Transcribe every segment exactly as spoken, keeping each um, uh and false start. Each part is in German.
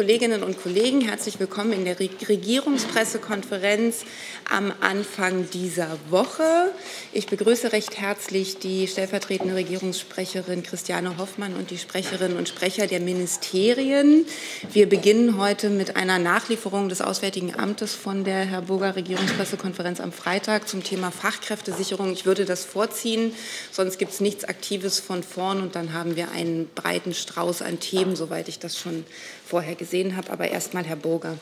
Kolleginnen und Kollegen, herzlich willkommen in der Regierungspressekonferenz am Anfang dieser Woche. Ich begrüße recht herzlich die stellvertretende Regierungssprecherin Christiane Hoffmann und die Sprecherinnen und Sprecher der Ministerien. Wir beginnen heute mit einer Nachlieferung des Auswärtigen Amtes von der Herr-Burger Regierungspressekonferenz am Freitag zum Thema Fachkräftesicherung. Ich würde das vorziehen, sonst gibt es nichts Aktives von vorn und dann haben wir einen breiten Strauß an Themen, soweit ich das schon vorher gesehen habe. Aber erst mal Herr Burger.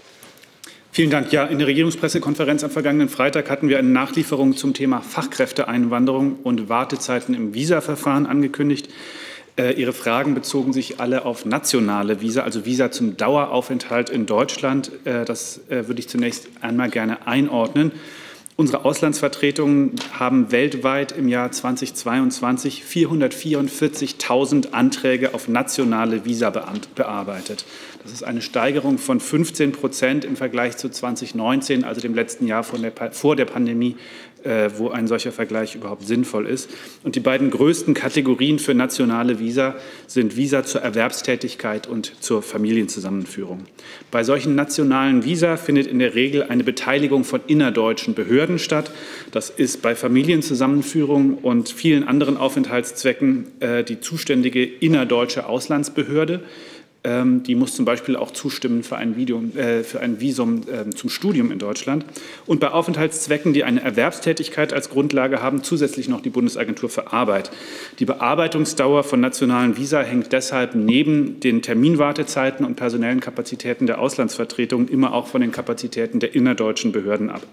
Vielen Dank. Ja, in der Regierungspressekonferenz am vergangenen Freitag hatten wir eine Nachlieferung zum Thema Fachkräfteeinwanderung und Wartezeiten im Visa-Verfahren angekündigt. Äh, Ihre Fragen bezogen sich alle auf nationale Visa, also Visa zum Daueraufenthalt in Deutschland. Äh, das äh, würde ich zunächst einmal gerne einordnen. Unsere Auslandsvertretungen haben weltweit im Jahr zweitausendzweiundzwanzig vierhundertvierundvierzigtausend Anträge auf nationale Visa bearbeitet. Das ist eine Steigerung von fünfzehn Prozent im Vergleich zu zweitausendneunzehn, also dem letzten Jahr von der, vor der Pandemie, äh, wo ein solcher Vergleich überhaupt sinnvoll ist. Und die beiden größten Kategorien für nationale Visa sind Visa zur Erwerbstätigkeit und zur Familienzusammenführung. Bei solchen nationalen Visa findet in der Regel eine Beteiligung von innerdeutschen Behörden statt. Das ist bei Familienzusammenführung und vielen anderen Aufenthaltszwecken äh, die zuständige innerdeutsche Auslandsbehörde. Die muss zum Beispiel auch zustimmen für ein, Video, äh, für ein Visum äh, zum Studium in Deutschland. Und bei Aufenthaltszwecken, die eine Erwerbstätigkeit als Grundlage haben, zusätzlich noch die Bundesagentur für Arbeit. Die Bearbeitungsdauer von nationalen Visa hängt deshalb neben den Terminwartezeiten und personellen Kapazitäten der Auslandsvertretungen immer auch von den Kapazitäten der innerdeutschen Behörden ab.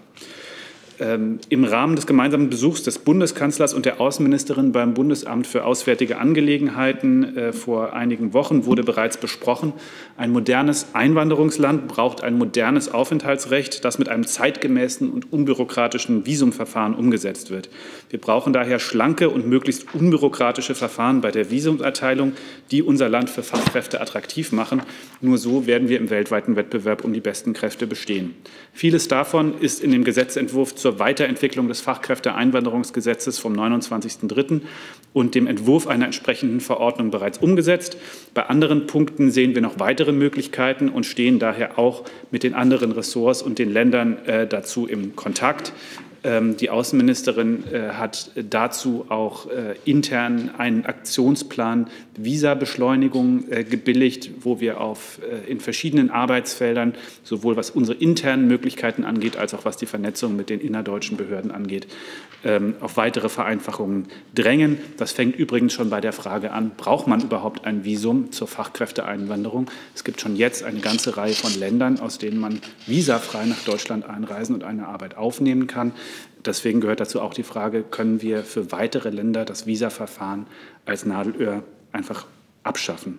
Ähm, Im Rahmen des gemeinsamen Besuchs des Bundeskanzlers und der Außenministerin beim Bundesamt für Auswärtige Angelegenheiten äh, vor einigen Wochen wurde bereits besprochen, ein modernes Einwanderungsland braucht ein modernes Aufenthaltsrecht, das mit einem zeitgemäßen und unbürokratischen Visumverfahren umgesetzt wird. Wir brauchen daher schlanke und möglichst unbürokratische Verfahren bei der Visumserteilung, die unser Land für Fachkräfte attraktiv machen. Nur so werden wir im weltweiten Wettbewerb um die besten Kräfte bestehen. Vieles davon ist in dem Gesetzentwurf zur Weiterentwicklung des Fachkräfteeinwanderungsgesetzes vom neunundzwanzigsten dritten und dem Entwurf einer entsprechenden Verordnung bereits umgesetzt. Bei anderen Punkten sehen wir noch weitere Möglichkeiten und stehen daher auch mit den anderen Ressorts und den Ländern äh, dazu im Kontakt. Die Außenministerin hat dazu auch intern einen Aktionsplan Visabeschleunigung gebilligt, wo wir auf, in verschiedenen Arbeitsfeldern, sowohl was unsere internen Möglichkeiten angeht, als auch was die Vernetzung mit den innerdeutschen Behörden angeht, auf weitere Vereinfachungen drängen. Das fängt übrigens schon bei der Frage an, braucht man überhaupt ein Visum zur Fachkräfteeinwanderung? Es gibt schon jetzt eine ganze Reihe von Ländern, aus denen man visafrei nach Deutschland einreisen und eine Arbeit aufnehmen kann. Deswegen gehört dazu auch die Frage, können wir für weitere Länder das Visaverfahren als Nadelöhr einfach abschaffen?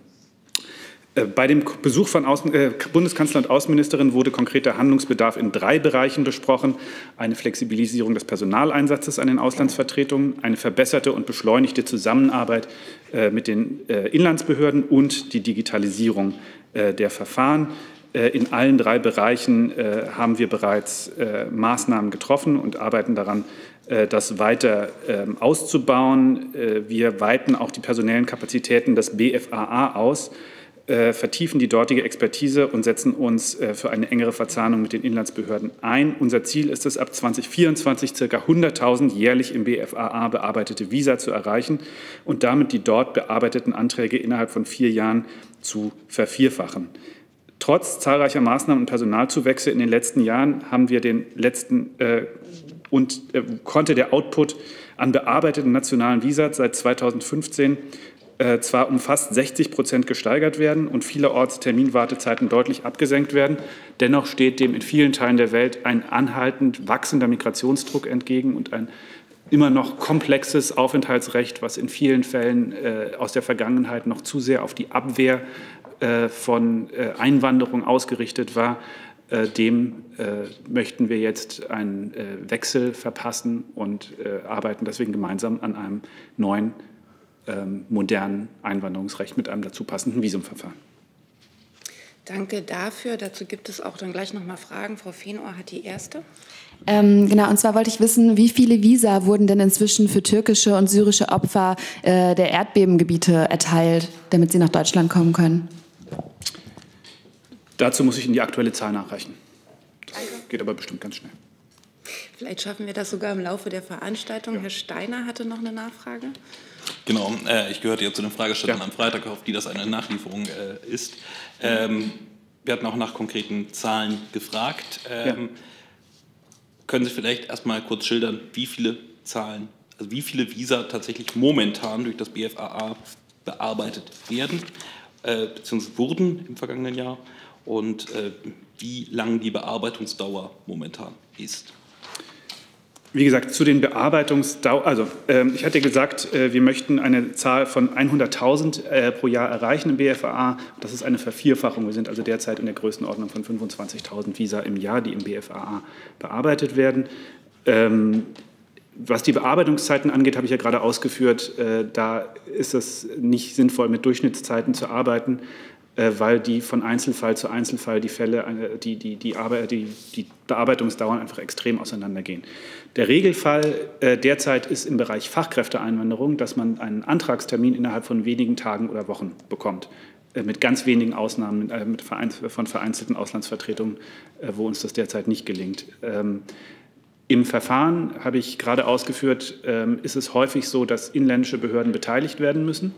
Bei dem Besuch von Außen, äh, Bundeskanzler und Außenministerin wurde konkreter Handlungsbedarf in drei Bereichen besprochen. Eine Flexibilisierung des Personaleinsatzes an den Auslandsvertretungen, eine verbesserte und beschleunigte Zusammenarbeit äh, mit den äh, Inlandsbehörden und die Digitalisierung äh, der Verfahren. In allen drei Bereichen äh, haben wir bereits äh, Maßnahmen getroffen und arbeiten daran, äh, das weiter äh, auszubauen. Äh, wir weiten auch die personellen Kapazitäten des B F A A aus, äh, vertiefen die dortige Expertise und setzen uns äh, für eine engere Verzahnung mit den Inlandsbehörden ein. Unser Ziel ist es, ab zweitausendvierundzwanzig ca. hunderttausend jährlich im B F A A bearbeitete Visa zu erreichen und damit die dort bearbeiteten Anträge innerhalb von vier Jahren zu vervierfachen. Trotz zahlreicher Maßnahmen und Personalzuwächse in den letzten Jahren haben wir den letzten äh, und äh, konnte der Output an bearbeiteten nationalen Visas seit zweitausendfünfzehn äh, zwar um fast sechzig Prozent gesteigert werden und vielerorts Terminwartezeiten deutlich abgesenkt werden. Dennoch steht dem in vielen Teilen der Welt ein anhaltend wachsender Migrationsdruck entgegen und ein immer noch komplexes Aufenthaltsrecht, was in vielen Fällen äh, aus der Vergangenheit noch zu sehr auf die Abwehr von Einwanderung ausgerichtet war, dem möchten wir jetzt einen Wechsel verpassen und arbeiten deswegen gemeinsam an einem neuen, modernen Einwanderungsrecht mit einem dazu passenden Visumverfahren. Danke dafür. Dazu gibt es auch dann gleich noch mal Fragen. Frau Fenohr hat die erste. Ähm, genau, und zwar wollte ich wissen, wie viele Visa wurden denn inzwischen für türkische und syrische Opfer äh, der Erdbebengebiete erteilt, damit sie nach Deutschland kommen können? Dazu muss ich in die aktuelle Zahl nachreichen. Das geht aber bestimmt ganz schnell. Vielleicht schaffen wir das sogar im Laufe der Veranstaltung. Ja. Herr Steiner hatte noch eine Nachfrage. Genau, äh, ich gehörte ja zu den Fragestellern ja. am Freitag, auf die das eine Nachlieferung äh, ist. Ähm, wir hatten auch nach konkreten Zahlen gefragt. Ähm, ja. Können Sie vielleicht erst mal kurz schildern, wie viele Zahlen, also wie viele Visa tatsächlich momentan durch das B F A A bearbeitet werden, äh, beziehungsweise wurden im vergangenen Jahr, und äh, wie lang die Bearbeitungsdauer momentan ist? Wie gesagt, zu den Bearbeitungsdauer, also äh, ich hatte gesagt, äh, wir möchten eine Zahl von hunderttausend äh, pro Jahr erreichen im B F A A. Das ist eine Vervierfachung. Wir sind also derzeit in der Größenordnung von fünfundzwanzigtausend Visa im Jahr, die im B F A A bearbeitet werden. Ähm, was die Bearbeitungszeiten angeht, habe ich ja gerade ausgeführt, äh, da ist es nicht sinnvoll, mit Durchschnittszeiten zu arbeiten, äh, weil die von Einzelfall zu Einzelfall die Fälle, äh, die, die, die, Arbeit, die, die Bearbeitungsdauern einfach extrem auseinandergehen. Der Regelfall äh, derzeit ist im Bereich Fachkräfteeinwanderung, dass man einen Antragstermin innerhalb von wenigen Tagen oder Wochen bekommt, äh, mit ganz wenigen Ausnahmen äh, mit vereins von vereinzelten Auslandsvertretungen, äh, wo uns das derzeit nicht gelingt. Ähm, Im Verfahren, habe ich gerade ausgeführt, ähm, ist es häufig so, dass inländische Behörden beteiligt werden müssen.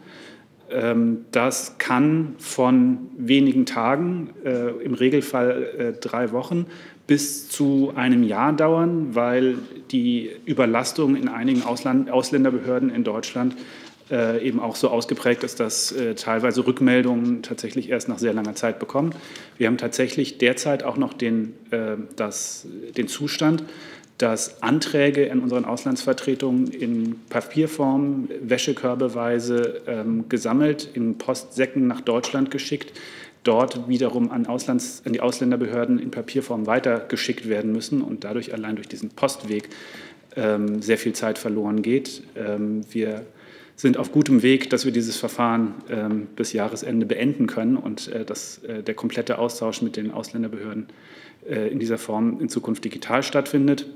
Ähm, das kann von wenigen Tagen, äh, im Regelfall äh, drei Wochen, bis zu einem Jahr dauern, weil die Überlastung in einigen Ausland Ausländerbehörden in Deutschland äh, eben auch so ausgeprägt ist, dass äh, teilweise Rückmeldungen tatsächlich erst nach sehr langer Zeit bekommen. Wir haben tatsächlich derzeit auch noch den, äh, das, den Zustand, dass Anträge in unseren Auslandsvertretungen in Papierform, wäschekörbeweise ähm, gesammelt, in Postsäcken nach Deutschland geschickt, dort wiederum an, Auslands-, an die Ausländerbehörden in Papierform weitergeschickt werden müssen und dadurch allein durch diesen Postweg ähm, sehr viel Zeit verloren geht. Ähm, wir sind auf gutem Weg, dass wir dieses Verfahren ähm, bis Jahresende beenden können und äh, dass äh, der komplette Austausch mit den Ausländerbehörden äh, in dieser Form in Zukunft digital stattfindet.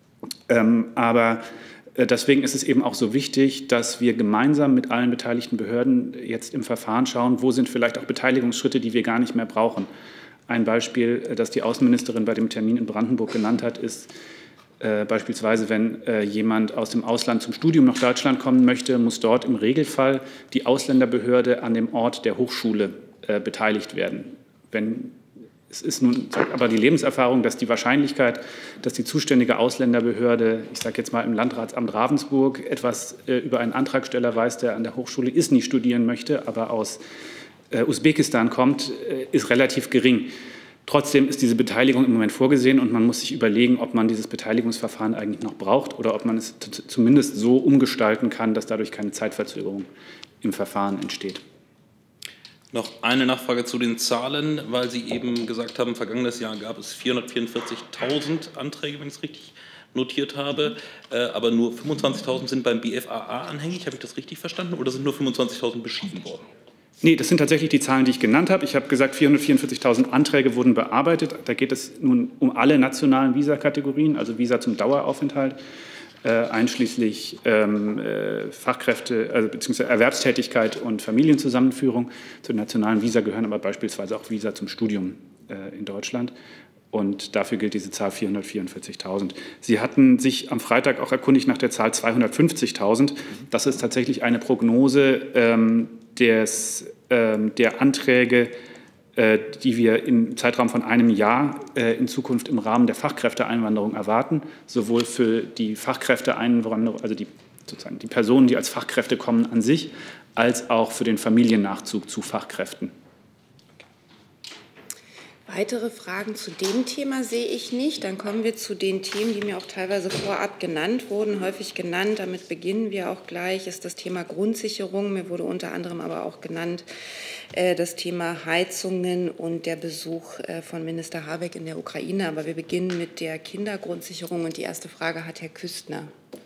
Ähm, aber äh, deswegen ist es eben auch so wichtig, dass wir gemeinsam mit allen beteiligten Behörden jetzt im Verfahren schauen, wo sind vielleicht auch Beteiligungsschritte, die wir gar nicht mehr brauchen. Ein Beispiel, äh, das die Außenministerin bei dem Termin in Brandenburg genannt hat, ist äh, beispielsweise, wenn äh, jemand aus dem Ausland zum Studium nach Deutschland kommen möchte, muss dort im Regelfall die Ausländerbehörde an dem Ort der Hochschule äh, beteiligt werden. Wenn Es ist nun aber die Lebenserfahrung, dass die Wahrscheinlichkeit, dass die zuständige Ausländerbehörde, ich sage jetzt mal im Landratsamt Ravensburg, etwas äh, über einen Antragsteller weiß, der an der Hochschule ISNI studieren möchte, aber aus äh, Usbekistan kommt, äh, ist relativ gering. Trotzdem ist diese Beteiligung im Moment vorgesehen und man muss sich überlegen, ob man dieses Beteiligungsverfahren eigentlich noch braucht oder ob man es zumindest so umgestalten kann, dass dadurch keine Zeitverzögerung im Verfahren entsteht. Noch eine Nachfrage zu den Zahlen, weil Sie eben gesagt haben, vergangenes Jahr gab es vierhundertvierundvierzigtausend Anträge, wenn ich es richtig notiert habe, äh, aber nur fünfundzwanzigtausend sind beim B F A A anhängig. Habe ich das richtig verstanden oder sind nur fünfundzwanzigtausend beschieden worden? Nee, das sind tatsächlich die Zahlen, die ich genannt habe. Ich habe gesagt, vierhundertvierundvierzigtausend Anträge wurden bearbeitet. Da geht es nun um alle nationalen Visakategorien, also Visa zum Daueraufenthalt, äh, einschließlich ähm, äh, Fachkräfte, also beziehungsweise Erwerbstätigkeit und Familienzusammenführung. Zu den nationalen Visa gehören aber beispielsweise auch Visa zum Studium äh, in Deutschland. Und dafür gilt diese Zahl vierhundertvierundvierzigtausend. Sie hatten sich am Freitag auch erkundigt nach der Zahl zweihundertfünfzigtausend. Das ist tatsächlich eine Prognose ähm, des, ähm, der Anträge, äh, die wir im Zeitraum von einem Jahr äh, in Zukunft im Rahmen der Fachkräfteeinwanderung erwarten, sowohl für die Fachkräfteeinwanderung, also die, sozusagen die Personen, die als Fachkräfte kommen an sich, als auch für den Familiennachzug zu Fachkräften. Weitere Fragen zu dem Thema sehe ich nicht. Dann kommen wir zu den Themen, die mir auch teilweise vorab genannt wurden, häufig genannt. Damit beginnen wir auch gleich, ist das Thema Grundsicherung. Mir wurde unter anderem aber auch genannt äh, das Thema Heizungen und der Besuch äh, von Minister Habeck in der Ukraine. Aber wir beginnen mit der Kindergrundsicherung und die erste Frage hat Herr Küstner.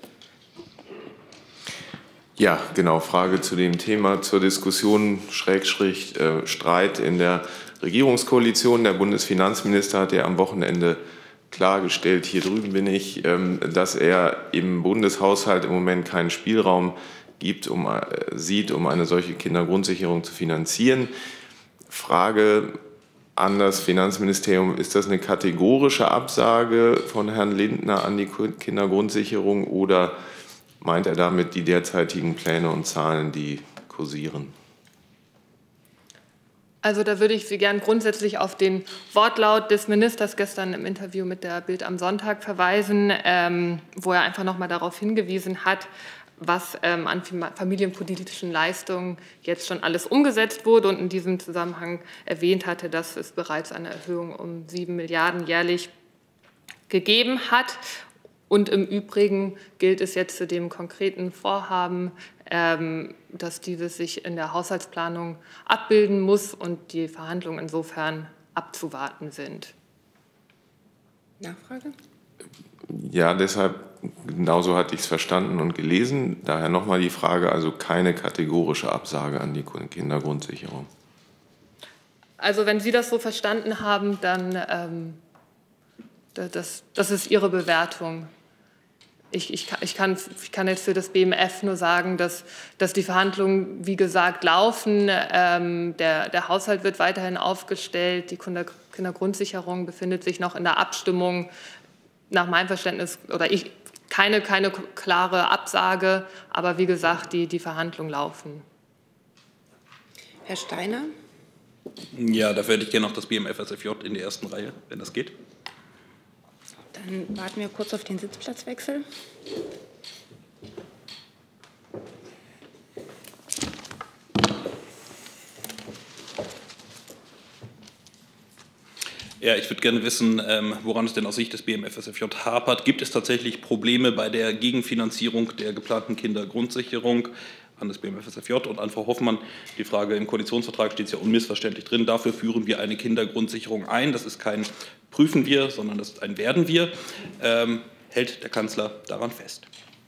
Ja, genau, Frage zu dem Thema, zur Diskussion, Schrägstrich, äh, Streit in der Regierungskoalition. Der Bundesfinanzminister hat ja am Wochenende klargestellt, hier drüben bin ich, dass er im Bundeshaushalt im Moment keinen Spielraum gibt, um, sieht, um eine solche Kindergrundsicherung zu finanzieren. Frage an das Finanzministerium. Ist das eine kategorische Absage von Herrn Lindner an die Kindergrundsicherung oder meint er damit die derzeitigen Pläne und Zahlen, die kursieren? Also da würde ich Sie gern grundsätzlich auf den Wortlaut des Ministers gestern im Interview mit der Bild am Sonntag verweisen, ähm, wo er einfach noch mal darauf hingewiesen hat, was ähm, an familienpolitischen Leistungen jetzt schon alles umgesetzt wurde und in diesem Zusammenhang erwähnt hatte, dass es bereits eine Erhöhung um sieben Milliarden jährlich gegeben hat. Und im Übrigen gilt es jetzt zu dem konkreten Vorhaben, ähm, dass dieses sich in der Haushaltsplanung abbilden muss und die Verhandlungen insofern abzuwarten sind. Nachfrage? Ja, deshalb, genauso hatte ich es verstanden und gelesen. Daher nochmal die Frage, also keine kategorische Absage an die Kindergrundsicherung. Also wenn Sie das so verstanden haben, dann ähm, das, das ist Ihre Bewertung. Ich, ich, ich, kann, ich kann jetzt für das B M F nur sagen, dass, dass die Verhandlungen, wie gesagt, laufen. Ähm, der, der Haushalt wird weiterhin aufgestellt. Die Kinder, Kindergrundsicherung befindet sich noch in der Abstimmung. Nach meinem Verständnis, oder ich, keine, keine klare Absage, aber wie gesagt, die, die Verhandlungen laufen. Herr Steiner? Ja, dafür hätte ich gerne noch das B M F S F J in der ersten Reihe, wenn das geht. Dann warten wir kurz auf den Sitzplatzwechsel. Ja, ich würde gerne wissen, woran es denn aus Sicht des B M F S F J hapert. Gibt es tatsächlich Probleme bei der Gegenfinanzierung der geplanten Kindergrundsicherung an das B M F S F J? Und an Frau Hoffmann die Frage, im Koalitionsvertrag steht es ja unmissverständlich drin, dafür führen wir eine Kindergrundsicherung ein. Das ist kein Prüfen wir, sondern das ist ein Werden wir. Ähm, hält der Kanzler daran fest?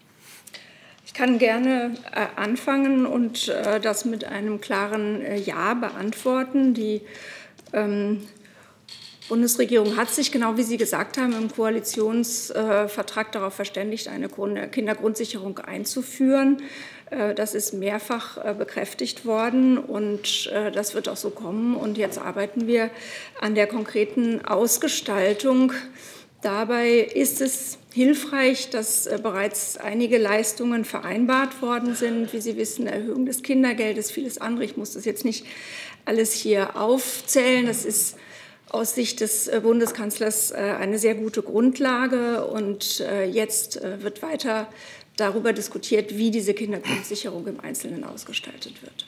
Ich kann gerne äh, anfangen und äh, das mit einem klaren äh, Ja beantworten. Die ähm, Bundesregierung hat sich, genau wie Sie gesagt haben, im Koalitionsvertrag äh, darauf verständigt, eine Kindergrundsicherung einzuführen. Äh, das ist mehrfach äh, bekräftigt worden und äh, das wird auch so kommen. Und jetzt arbeiten wir an der konkreten Ausgestaltung. Dabei ist es hilfreich, dass äh, bereits einige Leistungen vereinbart worden sind. Wie Sie wissen, Erhöhung des Kindergeldes, vieles andere. Ich muss das jetzt nicht alles hier aufzählen. Das ist aus Sicht des Bundeskanzlers eine sehr gute Grundlage. Und jetzt wird weiter darüber diskutiert, wie diese Kindergrundsicherung im Einzelnen ausgestaltet wird.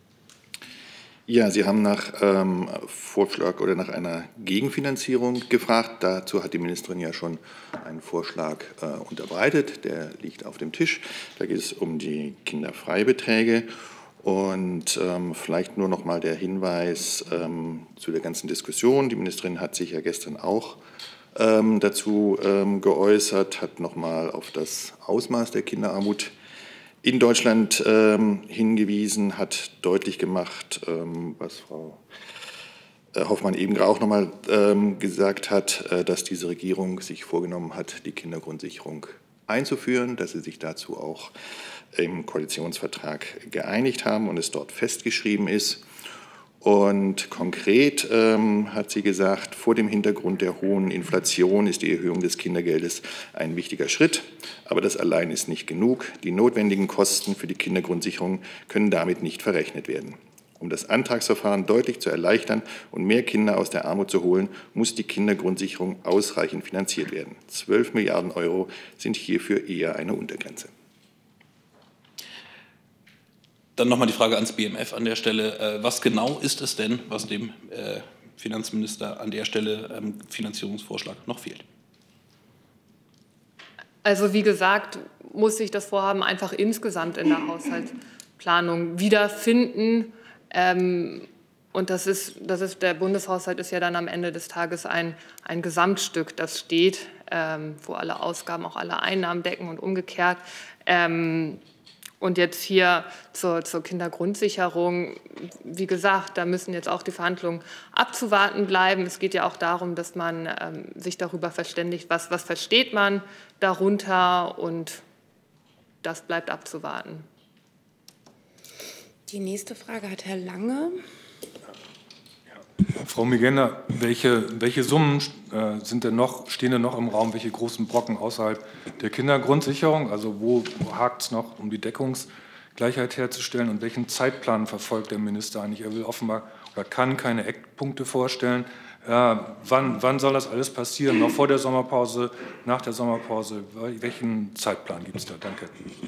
Ja, Sie haben nach ähm, Vorschlag oder nach einer Gegenfinanzierung gefragt. Dazu hat die Ministerin ja schon einen Vorschlag äh, unterbreitet. Der liegt auf dem Tisch. Da geht es um die Kinderfreibeträge. Und ähm, vielleicht nur noch mal der Hinweis ähm, zu der ganzen Diskussion. Die Ministerin hat sich ja gestern auch ähm, dazu ähm, geäußert, hat noch mal auf das Ausmaß der Kinderarmut in Deutschland ähm, hingewiesen, hat deutlich gemacht, ähm, was Frau Hoffmann eben auch noch mal ähm, gesagt hat, äh, dass diese Regierung sich vorgenommen hat, die Kindergrundsicherung einzuführen, dass sie sich dazu auch im Koalitionsvertrag geeinigt haben und es dort festgeschrieben ist. Und konkret ähm, hat sie gesagt, vor dem Hintergrund der hohen Inflation ist die Erhöhung des Kindergeldes ein wichtiger Schritt. Aber das allein ist nicht genug. Die notwendigen Kosten für die Kindergrundsicherung können damit nicht verrechnet werden. Um das Antragsverfahren deutlich zu erleichtern und mehr Kinder aus der Armut zu holen, muss die Kindergrundsicherung ausreichend finanziert werden. zwölf Milliarden Euro sind hierfür eher eine Untergrenze. Dann nochmal die Frage ans B M F an der Stelle. Was genau ist es denn, was dem Finanzminister an der Stelle am Finanzierungsvorschlag noch fehlt? Also wie gesagt, muss sich das Vorhaben einfach insgesamt in der Haushaltsplanung wiederfinden. Ähm, und das ist, das ist, der Bundeshaushalt ist ja dann am Ende des Tages ein, ein Gesamtstück, das steht, ähm, wo alle Ausgaben auch alle Einnahmen decken und umgekehrt. Ähm, Und jetzt hier zur, zur Kindergrundsicherung, wie gesagt, da müssen jetzt auch die Verhandlungen abzuwarten bleiben. Es geht ja auch darum, dass man ähm, sich darüber verständigt, was, was versteht man darunter, und das bleibt abzuwarten. Die nächste Frage hat Herr Lange. Frau Migenda, welche, welche Summen äh, sind denn noch, stehen denn noch im Raum, welche großen Brocken außerhalb der Kindergrundsicherung? Also wo, wo hakt es noch, um die Deckungsgleichheit herzustellen? Und welchen Zeitplan verfolgt der Minister eigentlich? Er will offenbar oder kann keine Eckpunkte vorstellen. Ja, wann, wann soll das alles passieren? Noch vor der Sommerpause, nach der Sommerpause? Welchen Zeitplan gibt es da? Danke.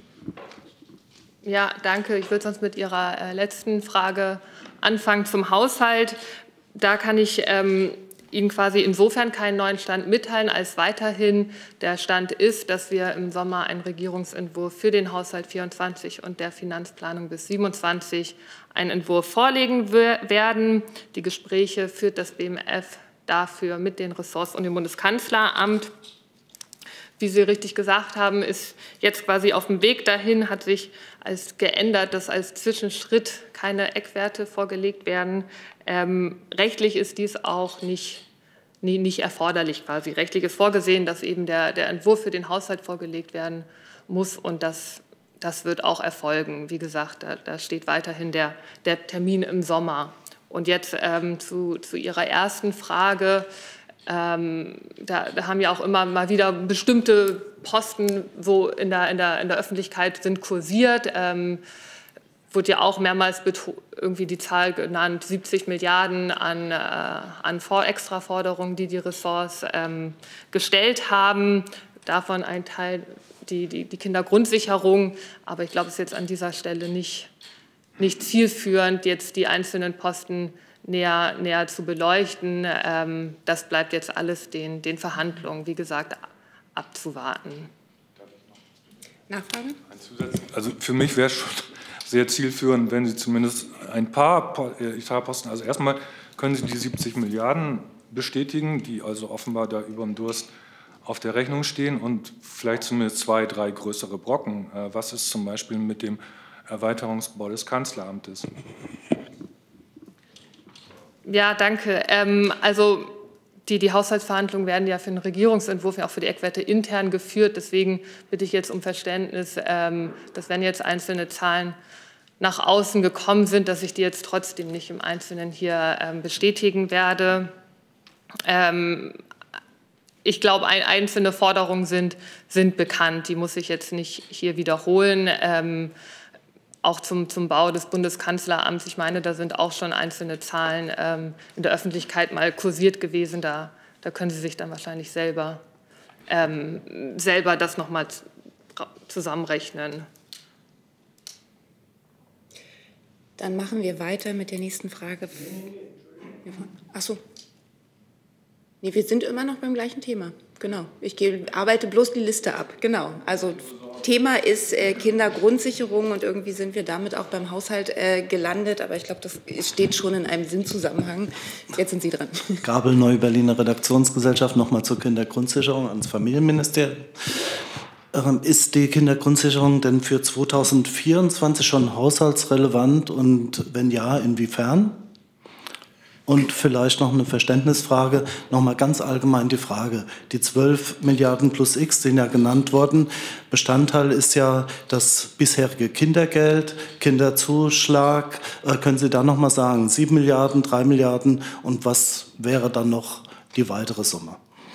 Ja, danke. Ich würde sonst mit Ihrer äh, letzten Frage anfangen zum Haushalt. Da kann ich ähm, Ihnen quasi insofern keinen neuen Stand mitteilen, als weiterhin der Stand ist, dass wir im Sommer einen Regierungsentwurf für den Haushalt vierundzwanzig und der Finanzplanung bis siebenundzwanzig einen Entwurf vorlegen werden. Die Gespräche führt das B M F dafür mit den Ressorts und dem Bundeskanzleramt. Wie Sie richtig gesagt haben, ist jetzt quasi auf dem Weg dahin, hat sich als geändert, dass als Zwischenschritt keine Eckwerte vorgelegt werden. Ähm, rechtlich ist dies auch nicht, nie, nicht erforderlich quasi. Rechtlich ist vorgesehen, dass eben der, der Entwurf für den Haushalt vorgelegt werden muss und das, das wird auch erfolgen. Wie gesagt, da, da steht weiterhin der, der Termin im Sommer. Und jetzt ähm, zu, zu Ihrer ersten Frage. Ähm, da, da haben ja auch immer mal wieder bestimmte Posten so in der, in der, in der Öffentlichkeit sind kursiert. Ähm, wurde ja auch mehrmals irgendwie die Zahl genannt, siebzig Milliarden an, äh, an Vor Extraforderungen, die die Ressorts ähm, gestellt haben. Davon ein Teil die, die, die Kindergrundsicherung. Aber ich glaube, es ist jetzt an dieser Stelle nicht, nicht zielführend, jetzt die einzelnen Posten Näher, näher zu beleuchten. Ähm, das bleibt jetzt alles den, den Verhandlungen, wie gesagt, abzuwarten. Nachfrage? Also für mich wäre es schon sehr zielführend, wenn Sie zumindest ein paar Etatposten, also erstmal können Sie die siebzig Milliarden bestätigen, die also offenbar da über dem Durst auf der Rechnung stehen und vielleicht zumindest zwei, drei größere Brocken. Was ist zum Beispiel mit dem Erweiterungsbau des Kanzleramtes? Ja, danke. Ähm, also die, die Haushaltsverhandlungen werden ja für den Regierungsentwurf, ja auch für die Eckwerte intern geführt. Deswegen bitte ich jetzt um Verständnis, ähm, dass wenn jetzt einzelne Zahlen nach außen gekommen sind, dass ich die jetzt trotzdem nicht im Einzelnen hier ähm, bestätigen werde. Ähm, ich glaube, ein, einzelne Forderungen sind, sind bekannt. Die muss ich jetzt nicht hier wiederholen. Ähm, Auch zum, zum Bau des Bundeskanzleramts. Ich meine, da sind auch schon einzelne Zahlen ähm, in der Öffentlichkeit mal kursiert gewesen. Da, da können Sie sich dann wahrscheinlich selber, ähm, selber das noch mal zusammenrechnen. Dann machen wir weiter mit der nächsten Frage. Ach so. Nee, wir sind immer noch beim gleichen Thema. Genau. Ich gebe, arbeite bloß die Liste ab. Genau. Also Thema ist äh, Kindergrundsicherung und irgendwie sind wir damit auch beim Haushalt äh, gelandet. Aber ich glaube, das steht schon in einem Sinnzusammenhang. Jetzt sind Sie dran. Gabel, Neue Berliner Redaktionsgesellschaft, nochmal zur Kindergrundsicherung ans Familienministerium. Ähm, ist die Kindergrundsicherung denn für zweitausendvierundzwanzig schon haushaltsrelevant und wenn ja, inwiefern? Und vielleicht noch eine Verständnisfrage, noch mal ganz allgemein die Frage. Die zwölf Milliarden plus X sind ja genannt worden. Bestandteil ist ja das bisherige Kindergeld, Kinderzuschlag. Äh, können Sie da noch mal sagen, sieben Milliarden, drei Milliarden und was wäre dann noch die weitere Summe?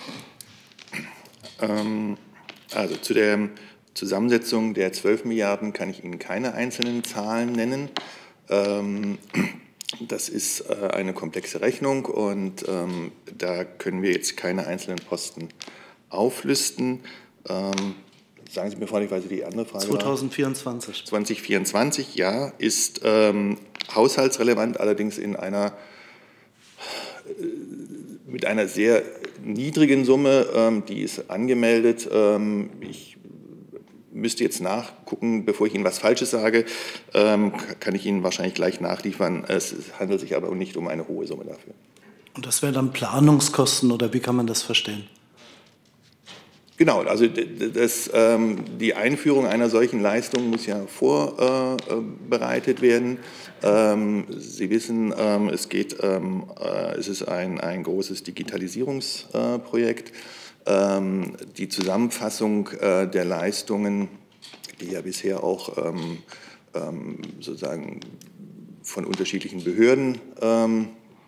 Ähm, also zu der Zusammensetzung der zwölf Milliarden kann ich Ihnen keine einzelnen Zahlen nennen. Ähm, Das ist äh, eine komplexe Rechnung und ähm, da können wir jetzt keine einzelnen Posten auflisten. Ähm, sagen Sie mir freundlicherweise die andere Frage. zweitausendvierundzwanzig. zweitausendvierundzwanzig, ja, ist ähm, haushaltsrelevant, allerdings in einer, äh, mit einer sehr niedrigen Summe, ähm, die ist angemeldet. Ähm, ich müsste jetzt nachgucken, bevor ich Ihnen was Falsches sage, ähm, kann ich Ihnen wahrscheinlich gleich nachliefern. Es handelt sich aber nicht um eine hohe Summe dafür. Und das wären dann Planungskosten oder wie kann man das verstehen? Genau, also das, ähm, die Einführung einer solchen Leistung muss ja vorbereitet äh, werden. Ähm, Sie wissen, ähm, es geht, ähm, äh, es ist ein, ein großes Digitalisierungsprojekt. Ähm, die Zusammenfassung äh, der Leistungen, die ja bisher auch ähm, ähm, sozusagen von unterschiedlichen Behörden ähm,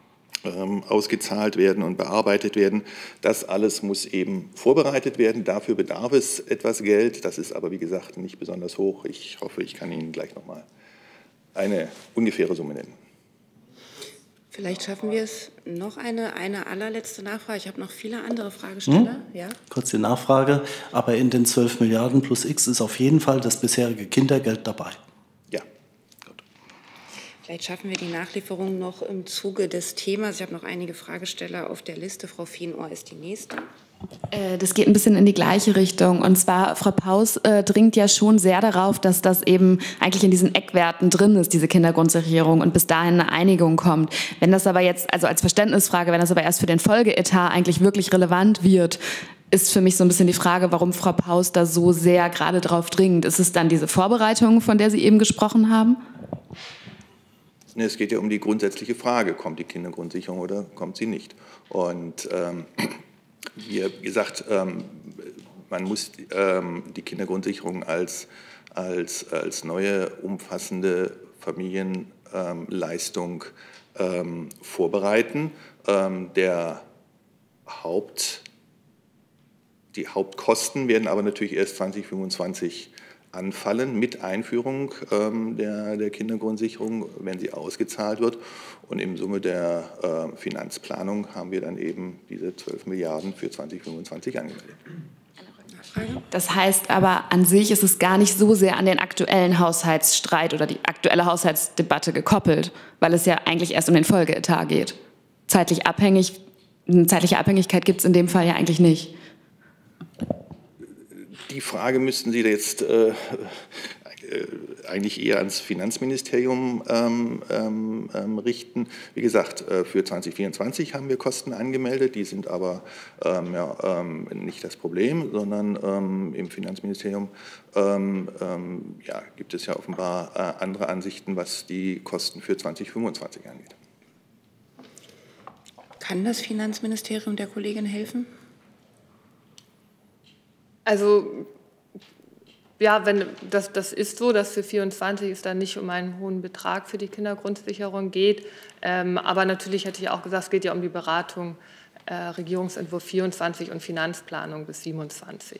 ähm, ausgezahlt werden und bearbeitet werden. Das alles muss eben vorbereitet werden. Dafür bedarf es etwas Geld. Das ist aber, wie gesagt, nicht besonders hoch. Ich hoffe, ich kann Ihnen gleich noch mal eine ungefähre Summe nennen. Vielleicht schaffen wir es noch eine, eine allerletzte Nachfrage. Ich habe noch viele andere Fragesteller. Hm? Ja? Kurz die Nachfrage. Aber in den zwölf Milliarden plus X ist auf jeden Fall das bisherige Kindergeld dabei. Ja. Gut. Vielleicht schaffen wir die Nachlieferung noch im Zuge des Themas. Ich habe noch einige Fragesteller auf der Liste. Frau Viehenohr ist die nächste. Das geht ein bisschen in die gleiche Richtung. Und zwar, Frau Paus äh, dringt ja schon sehr darauf, dass das eben eigentlich in diesen Eckwerten drin ist, diese Kindergrundsicherung, und bis dahin eine Einigung kommt. Wenn das aber jetzt, also als Verständnisfrage, wenn das aber erst für den Folgeetat eigentlich wirklich relevant wird, ist für mich so ein bisschen die Frage, warum Frau Paus da so sehr gerade drauf dringt. Ist es dann diese Vorbereitung, von der Sie eben gesprochen haben? Es geht ja um die grundsätzliche Frage, kommt die Kindergrundsicherung oder kommt sie nicht? Und ähm, wie gesagt, ähm, man muss ähm, die Kindergrundsicherung als, als, als neue, umfassende Familienleistung ähm, vorbereiten. Ähm, der Haupt, die Hauptkosten werden aber natürlich erst zweitausendfünfundzwanzig anfallen mit Einführung ähm, der, der Kindergrundsicherung, wenn sie ausgezahlt wird. Und im Summe der äh, Finanzplanung haben wir dann eben diese zwölf Milliarden für zweitausendfünfundzwanzig angemeldet. Das heißt aber, an sich ist es gar nicht so sehr an den aktuellen Haushaltsstreit oder die aktuelle Haushaltsdebatte gekoppelt, weil es ja eigentlich erst um den Folgeetat geht. Zeitlich abhängig, eine zeitliche Abhängigkeit gibt es in dem Fall ja eigentlich nicht. Die Frage müssten Sie jetzt äh, eigentlich eher ans Finanzministerium ähm, ähm, richten. Wie gesagt, äh, für zweitausendvierundzwanzig haben wir Kosten angemeldet, die sind aber ähm, ja, ähm, nicht das Problem, sondern ähm, im Finanzministerium ähm, ähm, ja, gibt es ja offenbar äh, andere Ansichten, was die Kosten für zweitausendfünfundzwanzig angeht. Kann das Finanzministerium der Kollegin helfen? Also ja, wenn das, das ist so, dass für vierundzwanzig es dann nicht um einen hohen Betrag für die Kindergrundsicherung geht. Ähm, aber natürlich hätte ich auch gesagt, es geht ja um die Beratung äh, Regierungsentwurf vierundzwanzig und Finanzplanung bis siebenundzwanzig.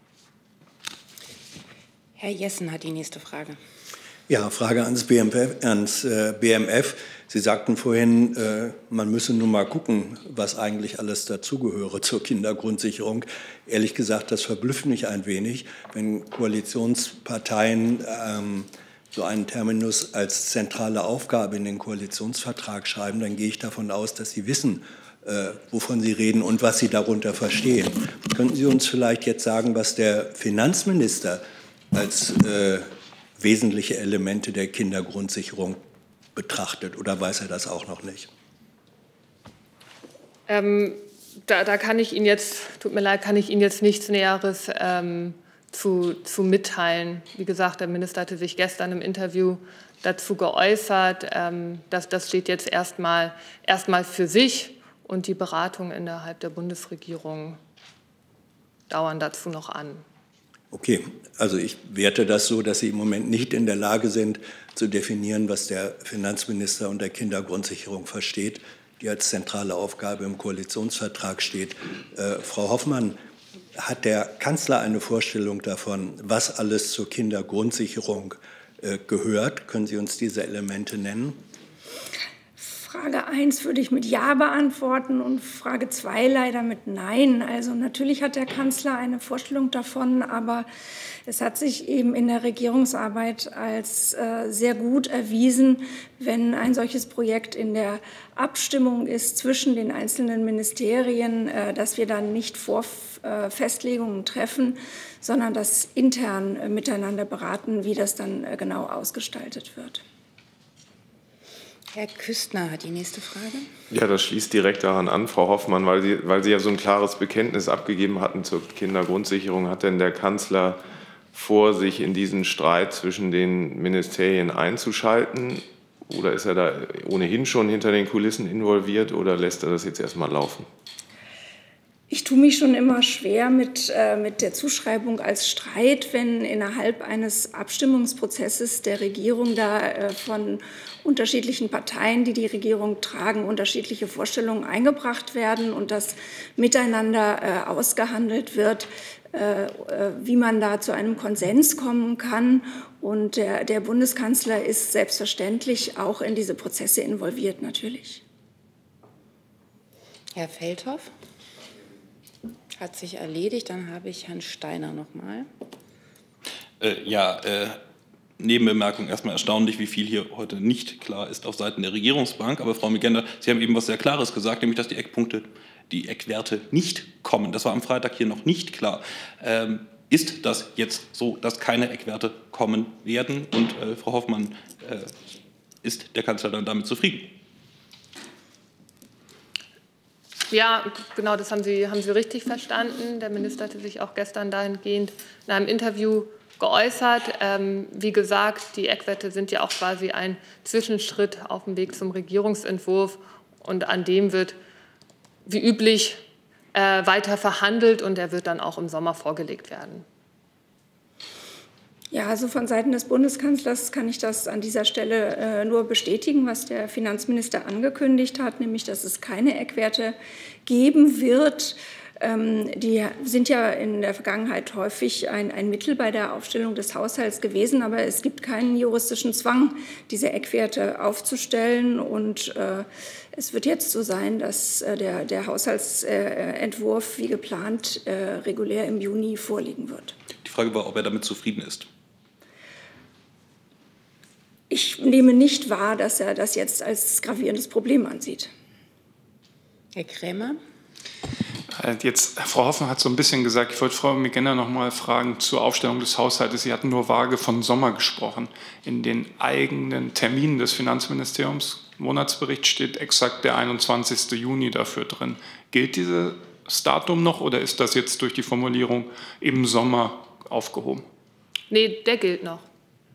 Herr Jessen hat die nächste Frage. Ja, Frage ans B M F. Ans, äh, B M F. Sie sagten vorhin, äh, man müsse nun mal gucken, was eigentlich alles dazugehöre zur Kindergrundsicherung. Ehrlich gesagt, das verblüfft mich ein wenig, wenn Koalitionsparteien ähm, so einen Terminus als zentrale Aufgabe in den Koalitionsvertrag schreiben. Dann gehe ich davon aus, dass Sie wissen, äh, wovon Sie reden und was Sie darunter verstehen. Könnten Sie uns vielleicht jetzt sagen, was der Finanzminister als äh, wesentliche Elemente der Kindergrundsicherung betrachtet, oder weiß er das auch noch nicht? Ähm, da, da kann ich Ihnen jetzt, tut mir leid, kann ich Ihnen jetzt nichts Näheres ähm, zu, zu mitteilen. Wie gesagt, der Minister hatte sich gestern im Interview dazu geäußert. Ähm, das, das steht jetzt erstmal erstmal für sich, und die Beratungen innerhalb der Bundesregierung dauern dazu noch an. Okay, also ich werte das so, dass Sie im Moment nicht in der Lage sind, zu definieren, was der Finanzminister unter Kindergrundsicherung versteht, die als zentrale Aufgabe im Koalitionsvertrag steht. Äh, Frau Hoffmann, hat der Kanzler eine Vorstellung davon, was alles zur Kindergrundsicherung äh, gehört? Können Sie uns diese Elemente nennen? Frage eins würde ich mit Ja beantworten und Frage zwei leider mit Nein. Also natürlich hat der Kanzler eine Vorstellung davon, aber es hat sich eben in der Regierungsarbeit als äh, sehr gut erwiesen, wenn ein solches Projekt in der Abstimmung ist zwischen den einzelnen Ministerien, äh, dass wir dann nicht Vorfestlegungen äh, treffen, sondern das intern äh, miteinander beraten, wie das dann äh, genau ausgestaltet wird. Herr Küstner hat die nächste Frage. Ja, das schließt direkt daran an, Frau Hoffmann, weil Sie, weil Sie ja so ein klares Bekenntnis abgegeben hatten zur Kindergrundsicherung. Hat denn der Kanzler vor, sich in diesen Streit zwischen den Ministerien einzuschalten? Oder ist er da ohnehin schon hinter den Kulissen involviert oder lässt er das jetzt erstmal laufen? Ich tue mich schon immer schwer mit, äh, mit der Zuschreibung als Streit, wenn innerhalb eines Abstimmungsprozesses der Regierung da äh, von unterschiedlichen Parteien, die die Regierung tragen, unterschiedliche Vorstellungen eingebracht werden und das miteinander äh, ausgehandelt wird, äh, äh, wie man da zu einem Konsens kommen kann. Und der, der Bundeskanzler ist selbstverständlich auch in diese Prozesse involviert, natürlich. Herr Feldhoff? Hat sich erledigt. Dann habe ich Herrn Steiner noch mal. Äh, ja, äh, Nebenbemerkung erstmal erstaunlich, wie viel hier heute nicht klar ist auf Seiten der Regierungsbank. Aber Frau Migender, Sie haben eben was sehr Klares gesagt, nämlich dass die Eckpunkte, die Eckwerte nicht kommen. Das war am Freitag hier noch nicht klar. Ähm, ist das jetzt so, dass keine Eckwerte kommen werden? Und äh, Frau Hoffmann, äh, ist der Kanzler dann damit zufrieden? Ja, genau, das haben Sie, haben Sie richtig verstanden. Der Minister hatte sich auch gestern dahingehend in einem Interview geäußert. Ähm, wie gesagt, die Eckwerte sind ja auch quasi ein Zwischenschritt auf dem Weg zum Regierungsentwurf. Und an dem wird, wie üblich, äh, weiter verhandelt. Und der wird dann auch im Sommer vorgelegt werden. Ja, also von Seiten des Bundeskanzlers kann ich das an dieser Stelle äh, nur bestätigen, was der Finanzminister angekündigt hat, nämlich dass es keine Eckwerte geben wird. Ähm, die sind ja in der Vergangenheit häufig ein, ein Mittel bei der Aufstellung des Haushalts gewesen, aber es gibt keinen juristischen Zwang, diese Eckwerte aufzustellen. Und äh, es wird jetzt so sein, dass äh, der, der Haushaltsentwurf wie geplant äh, regulär im Juni vorliegen wird. Die Frage war, ob er damit zufrieden ist. Ich nehme nicht wahr, dass er das jetzt als gravierendes Problem ansieht. Herr Krämer? Jetzt, Frau Hoffmann hat so ein bisschen gesagt, ich wollte Frau Migender noch mal fragen zur Aufstellung des Haushaltes. Sie hatten nur vage von Sommer gesprochen. In den eigenen Terminen des Finanzministeriums, im Monatsbericht steht exakt der einundzwanzigste Juni dafür drin. Gilt dieses Datum noch oder ist das jetzt durch die Formulierung im Sommer aufgehoben? Nee, der gilt noch.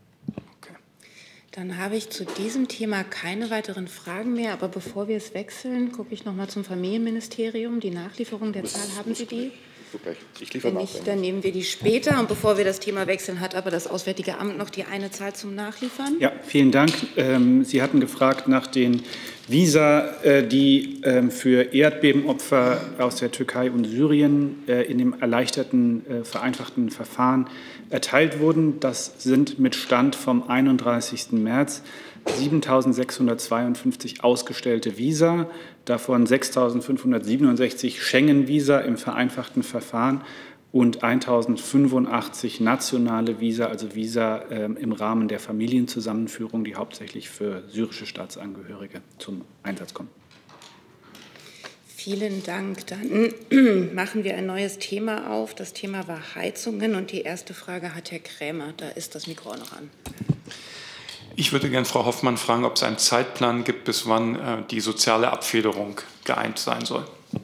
Dann habe ich zu diesem Thema keine weiteren Fragen mehr. Aber bevor wir es wechseln, gucke ich noch mal zum Familienministerium. Die Nachlieferung der Zahl, haben Sie die? Ich liefere Wenn nicht, dann nehmen wir die später. Und bevor wir das Thema wechseln, hat aber das Auswärtige Amt noch die eine Zahl zum Nachliefern. Ja, vielen Dank. Sie hatten gefragt nach den Visa, die für Erdbebenopfer aus der Türkei und Syrien in dem erleichterten, vereinfachten Verfahren erteilt wurden. Das sind mit Stand vom einunddreißigsten März siebentausendsechshundertzweiundfünfzig ausgestellte Visa, davon sechstausendfünfhundertsiebenundsechzig Schengen-Visa im vereinfachten Verfahren und eintausendfünfundachtzig nationale Visa, also Visa äh, im Rahmen der Familienzusammenführung, die hauptsächlich für syrische Staatsangehörige zum Einsatz kommen. Vielen Dank. Dann machen wir ein neues Thema auf. Das Thema war Heizungen und die erste Frage hat Herr Krämer. Da ist das Mikro noch an. Ich würde gerne Frau Hoffmann fragen, ob es einen Zeitplan gibt, bis wann äh, die soziale Abfederung geeint sein soll.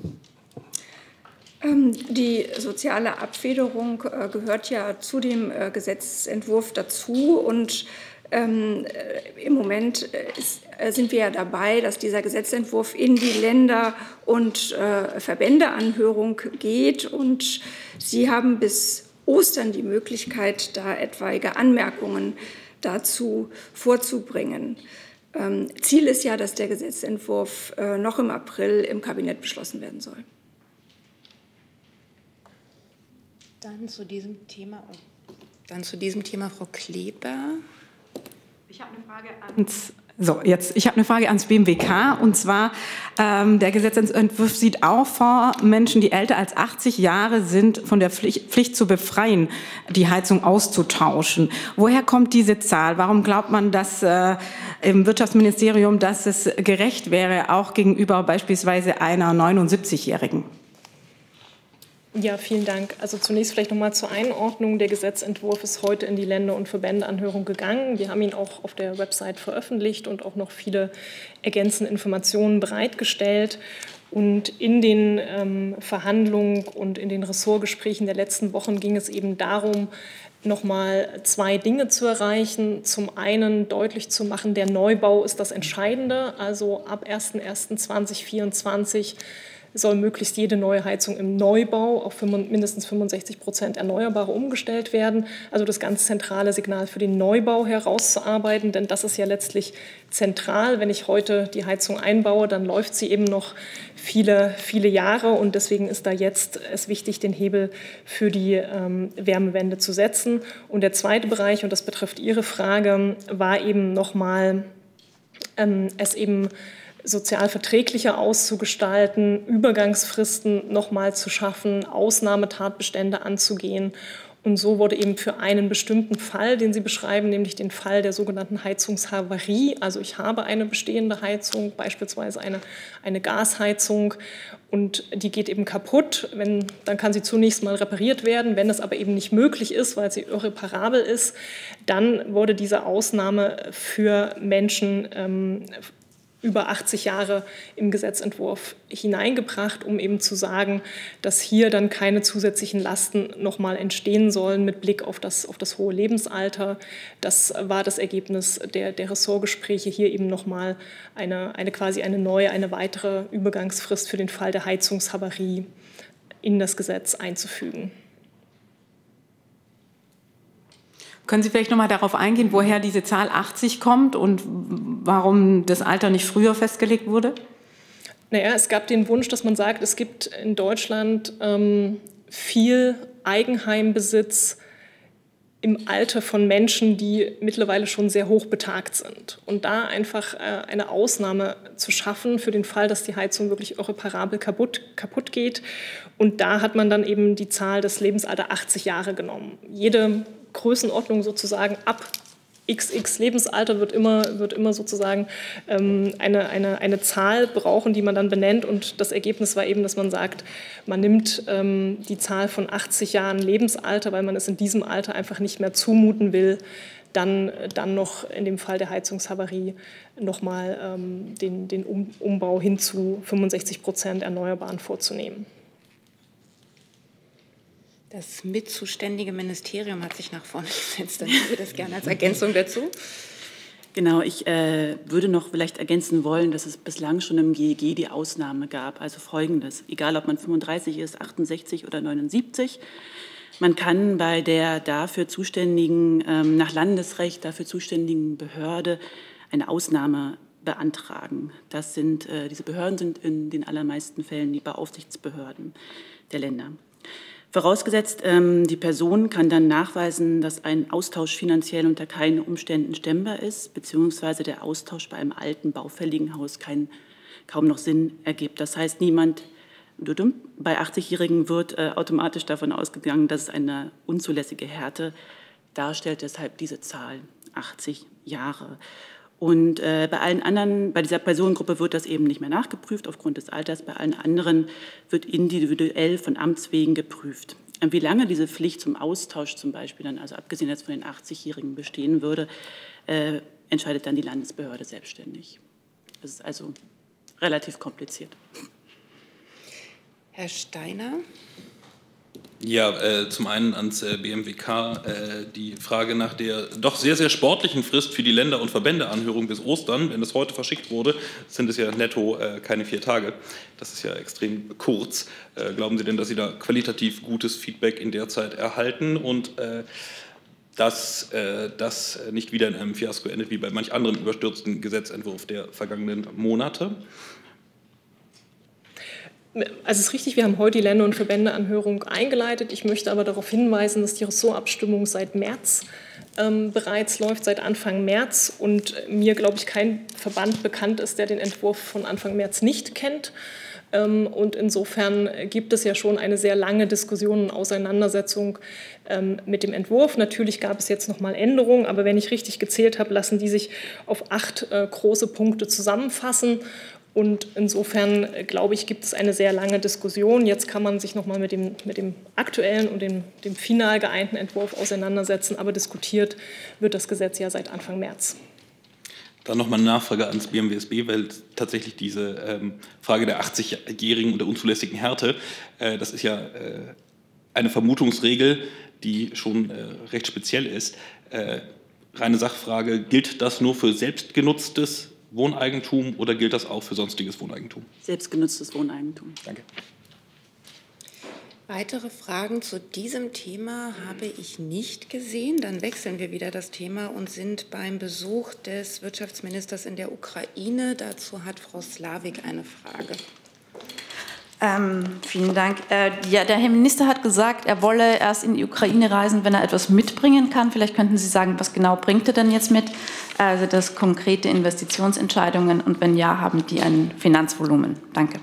Die soziale Abfederung äh, gehört ja zu dem äh, Gesetzentwurf dazu. Und ähm, im Moment ist, äh, sind wir ja dabei, dass dieser Gesetzentwurf in die Länder- und äh, Verbändeanhörung geht. Und Sie haben bis Ostern die Möglichkeit, da etwaige Anmerkungen dazu vorzubringen. Ähm, Ziel ist ja, dass der Gesetzentwurf äh, noch im April im Kabinett beschlossen werden soll. Dann zu diesem Thema, dann zu diesem Thema Frau Kleber. Ich habe eine Frage ans, so, jetzt, ich habe eine Frage ans B M W K. Und zwar, ähm, der Gesetzentwurf sieht auch vor, Menschen, die älter als achtzig Jahre sind, von der Pflicht, Pflicht zu befreien, die Heizung auszutauschen. Woher kommt diese Zahl? Warum glaubt man, dass äh, im Wirtschaftsministerium, dass es gerecht wäre, auch gegenüber beispielsweise einer neunundsiebzigjährigen? Ja, vielen Dank. Also zunächst vielleicht noch mal zur Einordnung. Der Gesetzentwurf ist heute in die Länder- und Verbändeanhörung gegangen. Wir haben ihn auch auf der Website veröffentlicht und auch noch viele ergänzende Informationen bereitgestellt. Und in den ähm, Verhandlungen und in den Ressortgesprächen der letzten Wochen ging es eben darum, noch mal zwei Dinge zu erreichen. Zum einen deutlich zu machen, der Neubau ist das Entscheidende. Also ab erster erster zweitausendvierundzwanzig soll möglichst jede neue Heizung im Neubau auf mindestens fünfundsechzig Prozent Erneuerbare umgestellt werden. Also das ganz zentrale Signal für den Neubau herauszuarbeiten, denn das ist ja letztlich zentral. Wenn ich heute die Heizung einbaue, dann läuft sie eben noch viele, viele Jahre und deswegen ist da jetzt es wichtig, den Hebel für die ähm, Wärmewende zu setzen. Und der zweite Bereich, und das betrifft Ihre Frage, war eben nochmal, ähm, es eben sozial verträglicher auszugestalten, Übergangsfristen nochmal zu schaffen, Ausnahmetatbestände anzugehen. Und so wurde eben für einen bestimmten Fall, den Sie beschreiben, nämlich den Fall der sogenannten Heizungshavarie, also ich habe eine bestehende Heizung, beispielsweise eine, eine Gasheizung, und die geht eben kaputt, wenn, dann kann sie zunächst mal repariert werden. Wenn das aber eben nicht möglich ist, weil sie irreparabel ist, dann wurde diese Ausnahme für Menschen ähm, über achtzig Jahre im Gesetzentwurf hineingebracht, um eben zu sagen, dass hier dann keine zusätzlichen Lasten nochmal entstehen sollen mit Blick auf das, auf das hohe Lebensalter. Das war das Ergebnis der, der Ressortgespräche, hier eben nochmal eine, eine quasi eine neue, eine weitere Übergangsfrist für den Fall der Heizungshavarie in das Gesetz einzufügen. Können Sie vielleicht noch mal darauf eingehen, woher diese Zahl achtzig kommt und warum das Alter nicht früher festgelegt wurde? Naja, es gab den Wunsch, dass man sagt, es gibt in Deutschland ähm, viel Eigenheimbesitz im Alter von Menschen, die mittlerweile schon sehr hoch betagt sind. Und da einfach äh, eine Ausnahme zu schaffen für den Fall, dass die Heizung wirklich irreparabel kaputt, kaputt geht. Und da hat man dann eben die Zahl des Lebensalters achtzig Jahre genommen. Jede Größenordnung sozusagen ab X X Lebensalter wird immer, wird immer sozusagen ähm, eine, eine, eine Zahl brauchen, die man dann benennt. Und das Ergebnis war eben, dass man sagt, man nimmt ähm, die Zahl von achtzig Jahren Lebensalter, weil man es in diesem Alter einfach nicht mehr zumuten will, dann, dann noch in dem Fall der Heizungshavarie nochmal ähm, den, den um Umbau hin zu fünfundsechzig Prozent Erneuerbaren vorzunehmen. Das mitzuständige Ministerium hat sich nach vorne gesetzt. Dann würde ich das gerne als Ergänzung dazu. Genau, ich äh, würde noch vielleicht ergänzen wollen, dass es bislang schon im G E G die Ausnahme gab. Also Folgendes, egal ob man fünfunddreißig ist, achtundsechzig oder neunundsiebzig, man kann bei der dafür zuständigen, ähm, nach Landesrecht dafür zuständigen Behörde eine Ausnahme beantragen. Das sind, äh, diese Behörden sind in den allermeisten Fällen die Beaufsichtsbehörden der Länder. Vorausgesetzt, ähm, die Person kann dann nachweisen, dass ein Austausch finanziell unter keinen Umständen stemmbar ist, beziehungsweise der Austausch bei einem alten, baufälligen Haus kein, kaum noch Sinn ergibt. Das heißt, niemand, bei achtzigjährigen wird äh, automatisch davon ausgegangen, dass es eine unzulässige Härte darstellt, deshalb diese Zahl, achtzig Jahre. Und äh, bei allen anderen, bei dieser Personengruppe wird das eben nicht mehr nachgeprüft aufgrund des Alters. Bei allen anderen wird individuell von Amts wegen geprüft. Und wie lange diese Pflicht zum Austausch zum Beispiel dann, also abgesehen jetzt von den achtzigjährigen bestehen würde, äh, entscheidet dann die Landesbehörde selbstständig. Das ist also relativ kompliziert. Herr Steiner. Ja, äh, zum einen ans äh, B M W K äh, die Frage nach der doch sehr, sehr sportlichen Frist für die Länder- und Verbändeanhörung bis Ostern. Wenn das heute verschickt wurde, sind es ja netto äh, keine vier Tage. Das ist ja extrem kurz. Äh, glauben Sie denn, dass Sie da qualitativ gutes Feedback in der Zeit erhalten und äh, dass äh, das nicht wieder in einem Fiasko endet, wie bei manch anderem überstürzten Gesetzentwurf der vergangenen Monate? Also es ist richtig, wir haben heute die Länder- und Verbändeanhörung eingeleitet. Ich möchte aber darauf hinweisen, dass die Ressortabstimmung seit März ähm, bereits läuft, seit Anfang März. Und mir, glaube ich, kein Verband bekannt ist, der den Entwurf von Anfang März nicht kennt. Ähm, und insofern gibt es ja schon eine sehr lange Diskussion und Auseinandersetzung ähm, mit dem Entwurf. Natürlich gab es jetzt noch mal Änderungen, aber wenn ich richtig gezählt habe, lassen die sich auf acht äh, große Punkte zusammenfassen. Und insofern, glaube ich, gibt es eine sehr lange Diskussion. Jetzt kann man sich noch mal mit dem, mit dem aktuellen und dem, dem final geeinten Entwurf auseinandersetzen. Aber diskutiert wird das Gesetz ja seit Anfang März. Dann noch mal eine Nachfrage ans B M W S B, weil tatsächlich diese ähm, Frage der achtzigjährigen und der unzulässigen Härte, äh, das ist ja äh, eine Vermutungsregel, die schon äh, recht speziell ist. Äh, reine Sachfrage, gilt das nur für selbstgenutztes Wohneigentum oder gilt das auch für sonstiges Wohneigentum? Selbstgenutztes Wohneigentum. Danke. Weitere Fragen zu diesem Thema habe ich nicht gesehen. Dann wechseln wir wieder das Thema und sind beim Besuch des Wirtschaftsministers in der Ukraine. Dazu hat Frau Slavik eine Frage. Ähm, vielen Dank. Äh, ja, der Herr Minister hat gesagt, er wolle erst in die Ukraine reisen, wenn er etwas mitbringen kann. Vielleicht könnten Sie sagen, was genau bringt er denn jetzt mit? Also das konkrete Investitionsentscheidungen und wenn ja, haben die ein Finanzvolumen? Danke.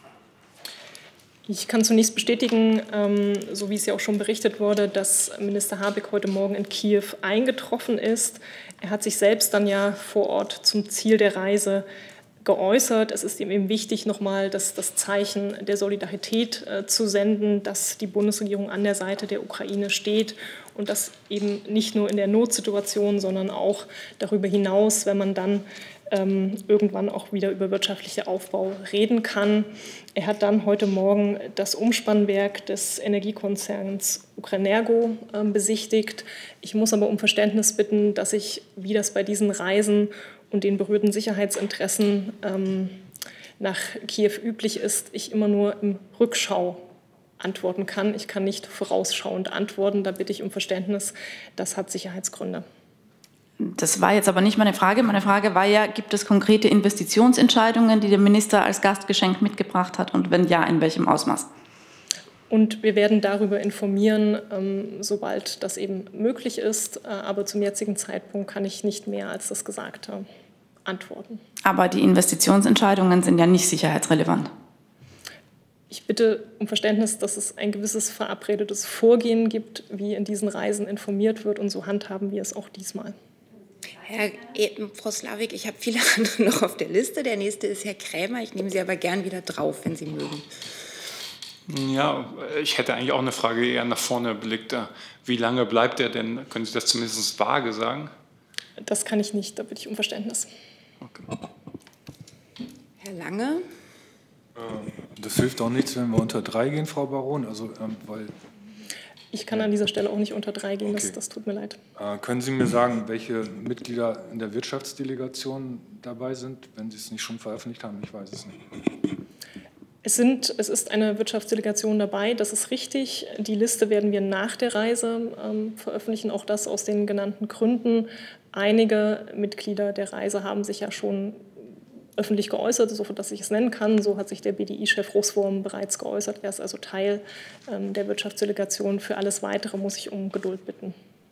Ich kann zunächst bestätigen, ähm, so wie es ja auch schon berichtet wurde, dass Minister Habeck heute Morgen in Kiew eingetroffen ist. Er hat sich selbst dann ja vor Ort zum Ziel der Reise geäußert. Es ist ihm eben wichtig, nochmal das, das Zeichen der Solidarität äh, zu senden, dass die Bundesregierung an der Seite der Ukraine steht und das eben nicht nur in der Notsituation, sondern auch darüber hinaus, wenn man dann ähm, irgendwann auch wieder über wirtschaftlichen Aufbau reden kann. Er hat dann heute Morgen das Umspannwerk des Energiekonzerns Ukrenergo äh, besichtigt. Ich muss aber um Verständnis bitten, dass ich, wie das bei diesen Reisen und den berührten Sicherheitsinteressen ähm, nach Kiew üblich ist, ich immer nur im Rückschau antworten kann. Ich kann nicht vorausschauend antworten. Da bitte ich um Verständnis. Das hat Sicherheitsgründe. Das war jetzt aber nicht meine Frage. Meine Frage war ja, gibt es konkrete Investitionsentscheidungen, die der Minister als Gastgeschenk mitgebracht hat? Und wenn ja, in welchem Ausmaß? Und wir werden darüber informieren, ähm, sobald das eben möglich ist. Äh, aber zum jetzigen Zeitpunkt kann ich nicht mehr als das Gesagte antworten. Aber die Investitionsentscheidungen sind ja nicht sicherheitsrelevant. Ich bitte um Verständnis, dass es ein gewisses verabredetes Vorgehen gibt, wie in diesen Reisen informiert wird. Und so handhaben wir es auch diesmal. Herr, Frau Slavik, ich habe viele andere noch auf der Liste. Der nächste ist Herr Krämer. Ich nehme Sie aber gern wieder drauf, wenn Sie mögen. Ja, ich hätte eigentlich auch eine Frage eher nach vorne geblickt. Wie lange bleibt er denn? Können Sie das zumindest vage sagen? Das kann ich nicht, da bitte ich um Verständnis. Okay. Herr Lange? Das hilft auch nichts, wenn wir unter drei gehen, Frau Baron. Also, ähm, weil ich kann an dieser Stelle auch nicht unter drei gehen, okay. das, das tut mir leid. Äh, können Sie mir sagen, welche Mitglieder in der Wirtschaftsdelegation dabei sind, wenn Sie es nicht schon veröffentlicht haben? Ich weiß es nicht. Es, sind, es ist eine Wirtschaftsdelegation dabei, das ist richtig. Die Liste werden wir nach der Reise ähm, veröffentlichen, auch das aus den genannten Gründen. Einige Mitglieder der Reise haben sich ja schon öffentlich geäußert, so dass ich es nennen kann. So hat sich der B D I-Chef Russwurm bereits geäußert. Er ist also Teil ähm, der Wirtschaftsdelegation. Für alles Weitere muss ich um Geduld bitten.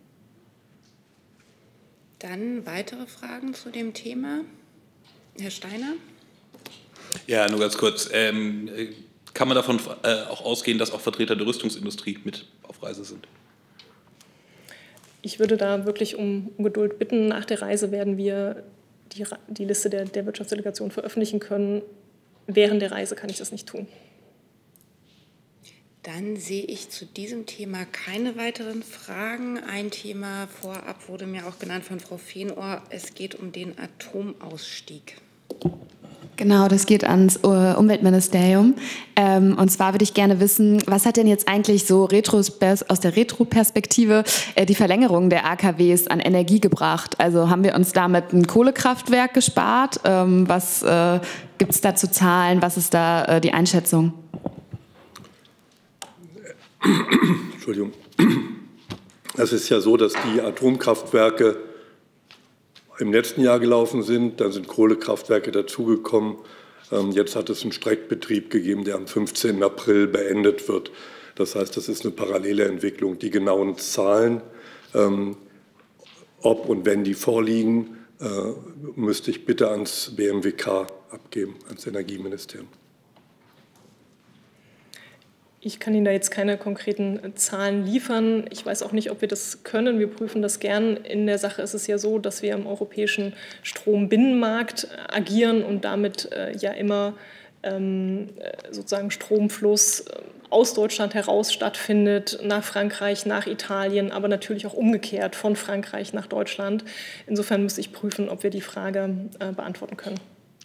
Dann weitere Fragen zu dem Thema. Herr Steiner? Ja, nur ganz kurz. Ähm, kann man davon äh, auch ausgehen, dass auch Vertreter der Rüstungsindustrie mit auf Reise sind? Ich würde da wirklich um, um Geduld bitten. Nach der Reise werden wir die, die Liste der, der Wirtschaftsdelegation veröffentlichen können. Während der Reise kann ich das nicht tun. Dann sehe ich zu diesem Thema keine weiteren Fragen. Ein Thema vorab wurde mir auch genannt von Frau Fehnohr. Es geht um den Atomausstieg. Genau, das geht ans Umweltministerium. Ähm, und zwar würde ich gerne wissen, was hat denn jetzt eigentlich so Retros- aus der Retro-Perspektive äh, die Verlängerung der A K Ws an Energie gebracht? Also haben wir uns damit ein Kohlekraftwerk gespart? Ähm, was äh, gibt es da zu Zahlen? Was ist da äh, die Einschätzung? Entschuldigung. Es ist ja so, dass die Atomkraftwerke im letzten Jahr gelaufen sind. Dann sind Kohlekraftwerke dazugekommen. Jetzt hat es einen Streckbetrieb gegeben, der am fünfzehnten April beendet wird. Das heißt, das ist eine parallele Entwicklung. Die genauen Zahlen, ob und wenn die vorliegen, müsste ich bitte ans B M W K abgeben, ans Energieministerium. Ich kann Ihnen da jetzt keine konkreten Zahlen liefern. Ich weiß auch nicht, ob wir das können. Wir prüfen das gern. In der Sache ist es ja so, dass wir im europäischen Strombinnenmarkt agieren und damit äh, ja immer ähm, sozusagen Stromfluss aus Deutschland heraus stattfindet, nach Frankreich, nach Italien, aber natürlich auch umgekehrt von Frankreich nach Deutschland. Insofern müsste ich prüfen, ob wir die Frage äh, beantworten können.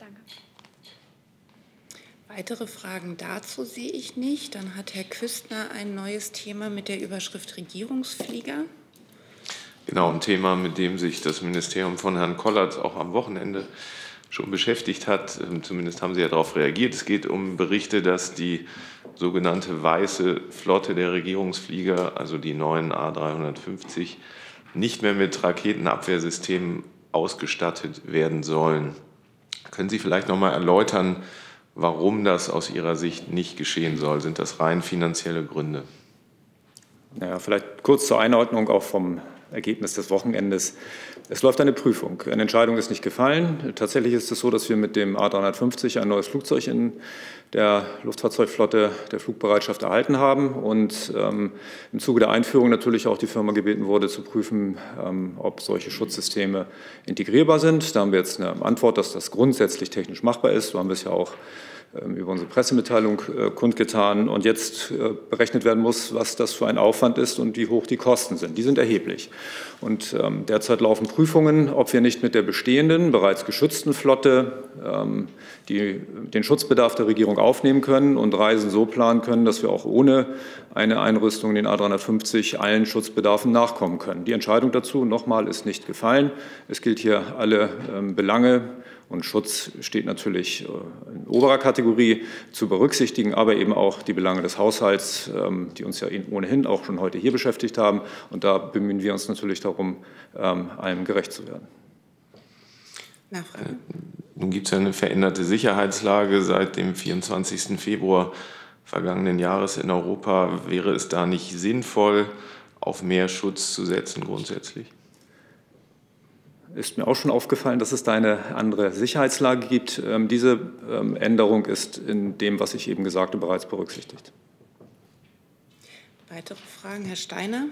Weitere Fragen dazu sehe ich nicht. Dann hat Herr Küstner ein neues Thema mit der Überschrift Regierungsflieger. Genau, ein Thema, mit dem sich das Ministerium von Herrn Kollatz auch am Wochenende schon beschäftigt hat. Zumindest haben Sie ja darauf reagiert. Es geht um Berichte, dass die sogenannte weiße Flotte der Regierungsflieger, also die neuen A dreihundertfünfzig, nicht mehr mit Raketenabwehrsystemen ausgestattet werden sollen. Können Sie vielleicht noch mal erläutern, warum das aus Ihrer Sicht nicht geschehen soll? Sind das rein finanzielle Gründe? Naja, vielleicht kurz zur Einordnung auch vom Ergebnis des Wochenendes. Es läuft eine Prüfung. Eine Entscheidung ist nicht gefallen. Tatsächlich ist es so, dass wir mit dem A dreihundertfünfzig ein neues Flugzeug in der Luftfahrzeugflotte der Flugbereitschaft erhalten haben und ähm, im Zuge der Einführung natürlich auch die Firma gebeten wurde, zu prüfen, ähm, ob solche Schutzsysteme integrierbar sind. Da haben wir jetzt eine Antwort, dass das grundsätzlich technisch machbar ist. So haben wir es ja auch über unsere Pressemitteilung äh, kundgetan und jetzt äh, berechnet werden muss, was das für ein Aufwand ist und wie hoch die Kosten sind. Die sind erheblich. Und ähm, derzeit laufen Prüfungen, ob wir nicht mit der bestehenden, bereits geschützten Flotte ähm, die, den Schutzbedarf der Regierung aufnehmen können und Reisen so planen können, dass wir auch ohne eine Einrüstung in den A dreihundertfünfzig allen Schutzbedarfen nachkommen können. Die Entscheidung dazu, nochmal, ist nicht gefallen. Es gilt hier alle ähm, Belange, und Schutz steht natürlich in oberer Kategorie zu berücksichtigen, aber eben auch die Belange des Haushalts, die uns ja ohnehin auch schon heute hier beschäftigt haben. Und da bemühen wir uns natürlich darum, allem gerecht zu werden. Nachfrage. Nun gibt es ja eine veränderte Sicherheitslage seit dem vierundzwanzigsten Februar vergangenen Jahres in Europa. Wäre es da nicht sinnvoll, auf mehr Schutz zu setzen grundsätzlich? Ist mir auch schon aufgefallen, dass es da eine andere Sicherheitslage gibt. Ähm, diese ähm, Änderung ist in dem, was ich eben gesagt habe, bereits berücksichtigt. Weitere Fragen, Herr Steiner?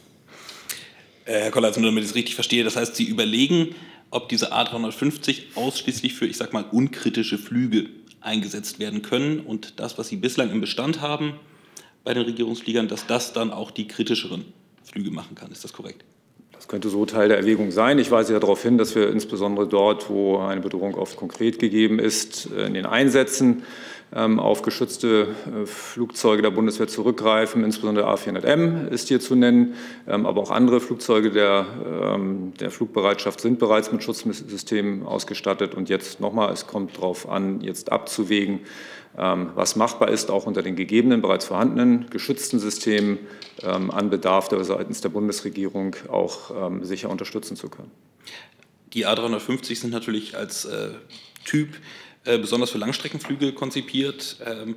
Äh, Herr Kollatz, nur damit ich es richtig verstehe, das heißt, Sie überlegen, ob diese A dreihundertfünfzig ausschließlich für, ich sag mal, unkritische Flüge eingesetzt werden können und das, was Sie bislang im Bestand haben bei den Regierungsfliegern, dass das dann auch die kritischeren Flüge machen kann. Ist das korrekt? Das könnte so Teil der Erwägung sein. Ich weise ja darauf hin, dass wir insbesondere dort, wo eine Bedrohung oft konkret gegeben ist, in den Einsätzen ähm, auf geschützte äh, Flugzeuge der Bundeswehr zurückgreifen. Insbesondere der A vierhundert M ist hier zu nennen, ähm, aber auch andere Flugzeuge der, ähm, der Flugbereitschaft sind bereits mit Schutzsystemen ausgestattet. Und jetzt nochmal, es kommt darauf an, jetzt abzuwägen, was machbar ist, auch unter den gegebenen, bereits vorhandenen, geschützten Systemen an Bedarf der seitens der Bundesregierung auch sicher unterstützen zu können. Die A dreihundertfünfzig sind natürlich als äh, Typ äh, besonders für Langstreckenflüge konzipiert. Ähm,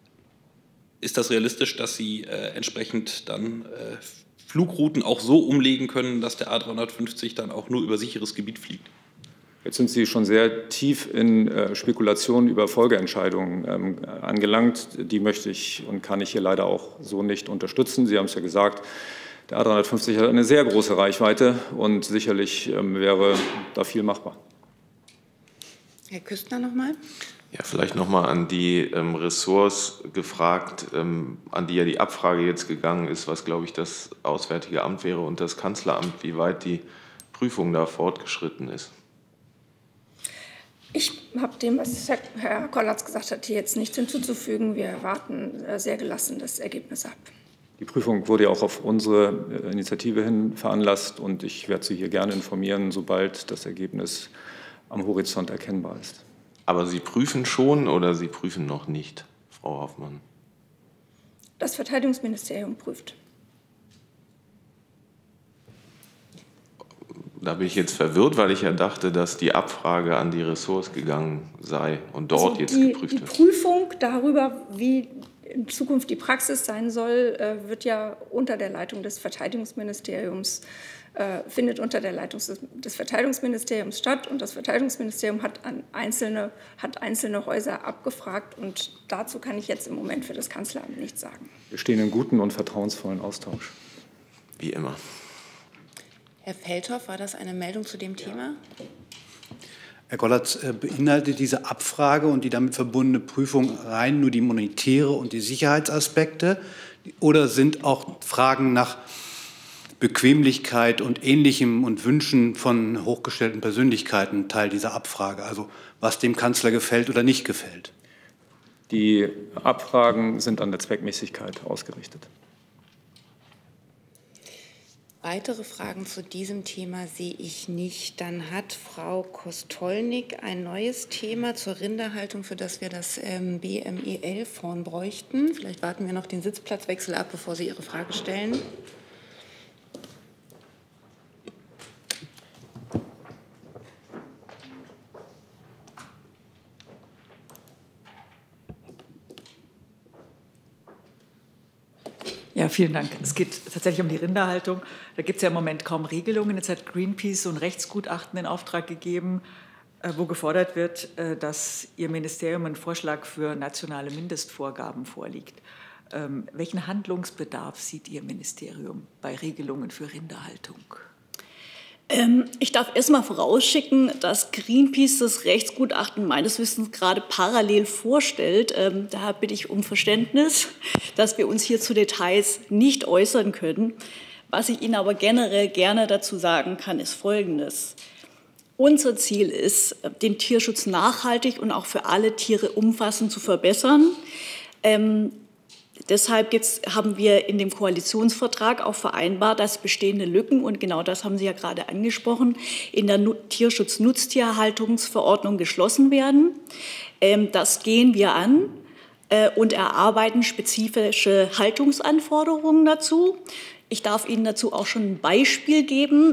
ist das realistisch, dass Sie äh, entsprechend dann äh, Flugrouten auch so umlegen können, dass der A dreihundertfünfzig dann auch nur über sicheres Gebiet fliegt? Jetzt sind Sie schon sehr tief in äh, Spekulationen über Folgeentscheidungen ähm, angelangt. Die möchte ich und kann ich hier leider auch so nicht unterstützen. Sie haben es ja gesagt, der A dreihundertfünfzig hat eine sehr große Reichweite und sicherlich ähm, wäre da viel machbar. Herr Küstner noch mal. Ja, vielleicht noch mal an die ähm, Ressorts gefragt, ähm, an die ja die Abfrage jetzt gegangen ist, was, glaube ich, das Auswärtige Amt wäre und das Kanzleramt, wie weit die Prüfung da fortgeschritten ist. Ich habe dem, was Herr Kollatz gesagt hat, hier jetzt nichts hinzuzufügen. Wir warten sehr gelassen das Ergebnis ab. Die Prüfung wurde ja auch auf unsere Initiative hin veranlasst und ich werde Sie hier gerne informieren, sobald das Ergebnis am Horizont erkennbar ist. Aber Sie prüfen schon oder Sie prüfen noch nicht, Frau Hoffmann? Das Verteidigungsministerium prüft. Da bin ich jetzt verwirrt, weil ich ja dachte, dass die Abfrage an die Ressorts gegangen sei und dort also jetzt die, geprüft die wird. Die Prüfung darüber, wie in Zukunft die Praxis sein soll, wird ja unter der Leitung des Verteidigungsministeriums, äh, findet unter der Leitung des, des Verteidigungsministeriums statt. Und das Verteidigungsministerium hat, an einzelne, hat einzelne Häuser abgefragt. Und dazu kann ich jetzt im Moment für das Kanzleramt nichts sagen. Wir stehen in guten und vertrauensvollen Austausch. Wie immer. Herr Feldhoff, war das eine Meldung zu dem Thema? Herr Kollatz, beinhaltet diese Abfrage und die damit verbundene Prüfung rein nur die monetäre und die Sicherheitsaspekte oder sind auch Fragen nach Bequemlichkeit und Ähnlichem und Wünschen von hochgestellten Persönlichkeiten Teil dieser Abfrage, also was dem Kanzler gefällt oder nicht gefällt? Die Abfragen sind an der Zweckmäßigkeit ausgerichtet. Weitere Fragen zu diesem Thema sehe ich nicht. Dann hat Frau Kostolnik ein neues Thema zur Rinderhaltung, für das wir das ähm, B M E L-Fonds bräuchten. Vielleicht warten wir noch den Sitzplatzwechsel ab, bevor Sie Ihre Frage stellen. Ja, vielen Dank. Es geht tatsächlich um die Rinderhaltung. Da gibt es ja im Moment kaum Regelungen. Jetzt hat Greenpeace so ein Rechtsgutachten in Auftrag gegeben, wo gefordert wird, dass Ihr Ministerium einen Vorschlag für nationale Mindestvorgaben vorlegt. Ähm, welchen Handlungsbedarf sieht Ihr Ministerium bei Regelungen für Rinderhaltung? Ähm, ich darf erst mal vorausschicken, dass Greenpeace das Rechtsgutachten meines Wissens gerade parallel vorstellt. Ähm, daher bitte ich um Verständnis, dass wir uns hier zu Details nicht äußern können. Was ich Ihnen aber generell gerne dazu sagen kann, ist Folgendes. Unser Ziel ist, den Tierschutz nachhaltig und auch für alle Tiere umfassend zu verbessern. Ähm, Deshalb jetzt haben wir in dem Koalitionsvertrag auch vereinbart, dass bestehende Lücken, und genau das haben Sie ja gerade angesprochen, in der Tierschutz-Nutztierhaltungsverordnung geschlossen werden. Das gehen wir an und erarbeiten spezifische Haltungsanforderungen dazu. Ich darf Ihnen dazu auch schon ein Beispiel geben.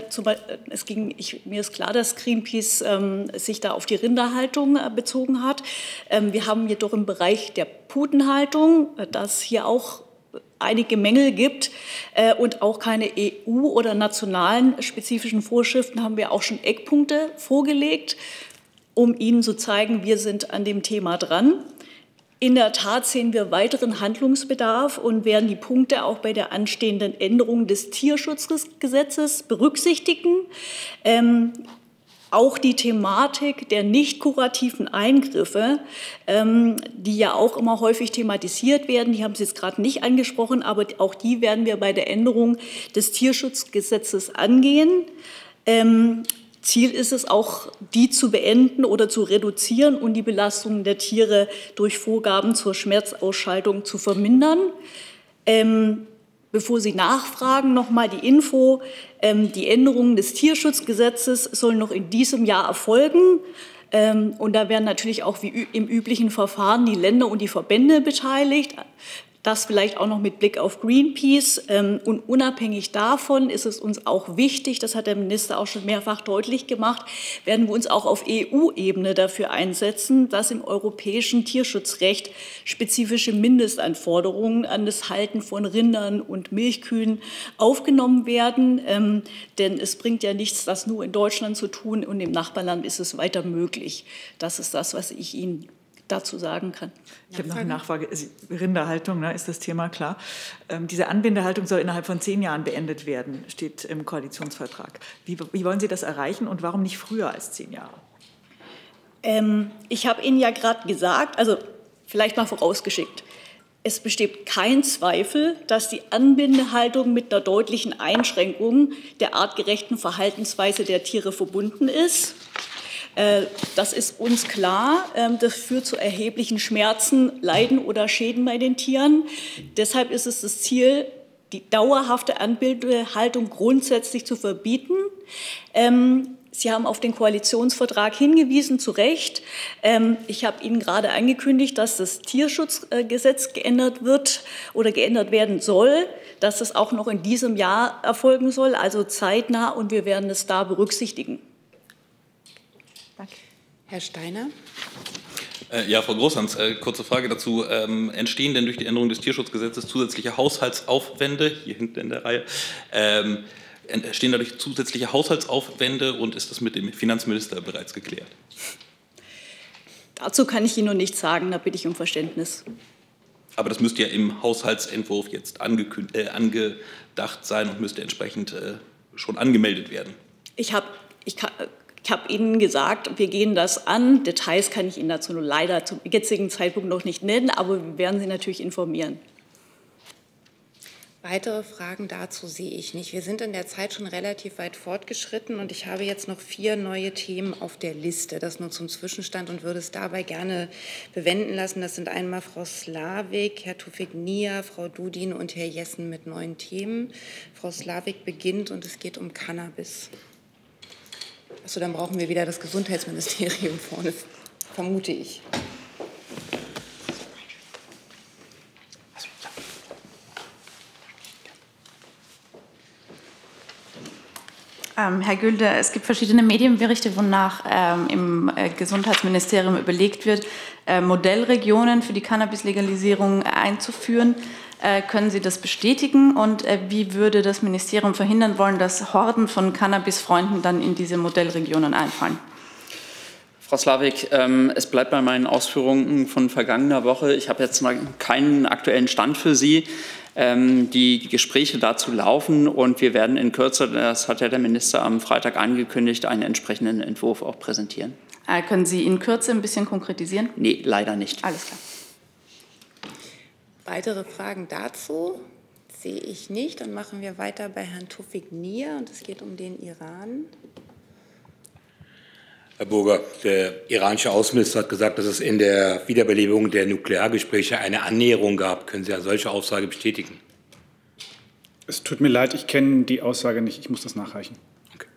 Es ging, ich, mir ist klar, dass Greenpeace ähm, sich da auf die Rinderhaltung äh, bezogen hat. Ähm, wir haben jedoch im Bereich der Putenhaltung, äh, dass hier auch einige Mängel gibt äh, und auch keine E U- oder nationalen spezifischen Vorschriften, haben wir auch schon Eckpunkte vorgelegt, um Ihnen zu zeigen, wir sind an dem Thema dran. In der Tat sehen wir weiteren Handlungsbedarf und werden die Punkte auch bei der anstehenden Änderung des Tierschutzgesetzes berücksichtigen. Ähm, auch die Thematik der nicht kurativen Eingriffe, ähm, die ja auch immer häufig thematisiert werden, die haben Sie jetzt gerade nicht angesprochen, aber auch die werden wir bei der Änderung des Tierschutzgesetzes angehen. Ähm, Ziel ist es auch, die zu beenden oder zu reduzieren und die Belastungen der Tiere durch Vorgaben zur Schmerzausschaltung zu vermindern. Ähm, bevor Sie nachfragen, noch mal die Info. Ähm, die Änderungen des Tierschutzgesetzes sollen noch in diesem Jahr erfolgen. Ähm, und da werden natürlich auch wie im üblichen Verfahren die Länder und die Verbände beteiligt. Das vielleicht auch noch mit Blick auf Greenpeace. Und unabhängig davon ist es uns auch wichtig, das hat der Minister auch schon mehrfach deutlich gemacht, werden wir uns auch auf E U-Ebene dafür einsetzen, dass im europäischen Tierschutzrecht spezifische Mindestanforderungen an das Halten von Rindern und Milchkühen aufgenommen werden. Denn es bringt ja nichts, das nur in Deutschland zu tun, und im Nachbarland ist es weiter möglich. Das ist das, was ich Ihnen dazu sagen kann. Ich habe noch eine Nachfrage. Rinderhaltung, ne, ist das Thema klar. Ähm, diese Anbindehaltung soll innerhalb von zehn Jahren beendet werden, steht im Koalitionsvertrag. Wie, wie wollen Sie das erreichen und warum nicht früher als zehn Jahre? Ähm, ich habe Ihnen ja gerade gesagt, also vielleicht mal vorausgeschickt, es besteht kein Zweifel, dass die Anbindehaltung mit einer deutlichen Einschränkung der artgerechten Verhaltensweise der Tiere verbunden ist. Das ist uns klar. Das führt zu erheblichen Schmerzen, Leiden oder Schäden bei den Tieren. Deshalb ist es das Ziel, die dauerhafte Anbindehaltung grundsätzlich zu verbieten. Sie haben auf den Koalitionsvertrag hingewiesen, zu Recht. Ich habe Ihnen gerade angekündigt, dass das Tierschutzgesetz geändert wird oder geändert werden soll, dass das auch noch in diesem Jahr erfolgen soll, also zeitnah, und wir werden es da berücksichtigen. Danke. Herr Steiner. Äh, ja, Frau Großhans, äh, kurze Frage dazu. Ähm, entstehen denn durch die Änderung des Tierschutzgesetzes zusätzliche Haushaltsaufwände, hier hinten in der Reihe, ähm, entstehen dadurch zusätzliche Haushaltsaufwände, und ist das mit dem Finanzminister bereits geklärt? Dazu kann ich Ihnen noch nichts sagen, da bitte ich um Verständnis. Aber das müsste ja im Haushaltsentwurf jetzt äh, angedacht sein und müsste entsprechend äh, schon angemeldet werden. Ich habe ich kann, ich hab Ihnen gesagt, wir gehen das an. Details kann ich Ihnen dazu nur leider zum jetzigen Zeitpunkt noch nicht nennen, aber wir werden Sie natürlich informieren. Weitere Fragen dazu sehe ich nicht. Wir sind in der Zeit schon relativ weit fortgeschritten und ich habe jetzt noch vier neue Themen auf der Liste. Das nur zum Zwischenstand und würde es dabei gerne bewenden lassen. Das sind einmal Frau Slavik, Herr Tufik-Nia, Frau Dudin und Herr Jessen mit neuen Themen. Frau Slavik beginnt und es geht um Cannabis. Achso, dann brauchen wir wieder das Gesundheitsministerium vorne, vermute ich. Ähm, Herr Gülde, es gibt verschiedene Medienberichte, wonach ähm, im äh, Gesundheitsministerium überlegt wird, äh, Modellregionen für die Cannabis-Legalisierung einzuführen. Äh, können Sie das bestätigen? Und äh, wie würde das Ministerium verhindern wollen, dass Horden von Cannabis-Freunden dann in diese Modellregionen einfallen? Frau Slavik, ähm, es bleibt bei meinen Ausführungen von vergangener Woche. Ich habe jetzt mal keinen aktuellen Stand für Sie. Ähm, die Gespräche dazu laufen und wir werden in Kürze, das hat ja der Minister am Freitag angekündigt, einen entsprechenden Entwurf auch präsentieren. Äh, können Sie in Kürze ein bisschen konkretisieren? Nee, leider nicht. Alles klar. Weitere Fragen dazu sehe ich nicht. Dann machen wir weiter bei Herrn Tufik-Nia und es geht um den Iran. Herr Burger, der iranische Außenminister hat gesagt, dass es in der Wiederbelebung der Nukleargespräche eine Annäherung gab. Können Sie eine solche Aussage bestätigen? Es tut mir leid, ich kenne die Aussage nicht. Ich muss das nachreichen. Okay.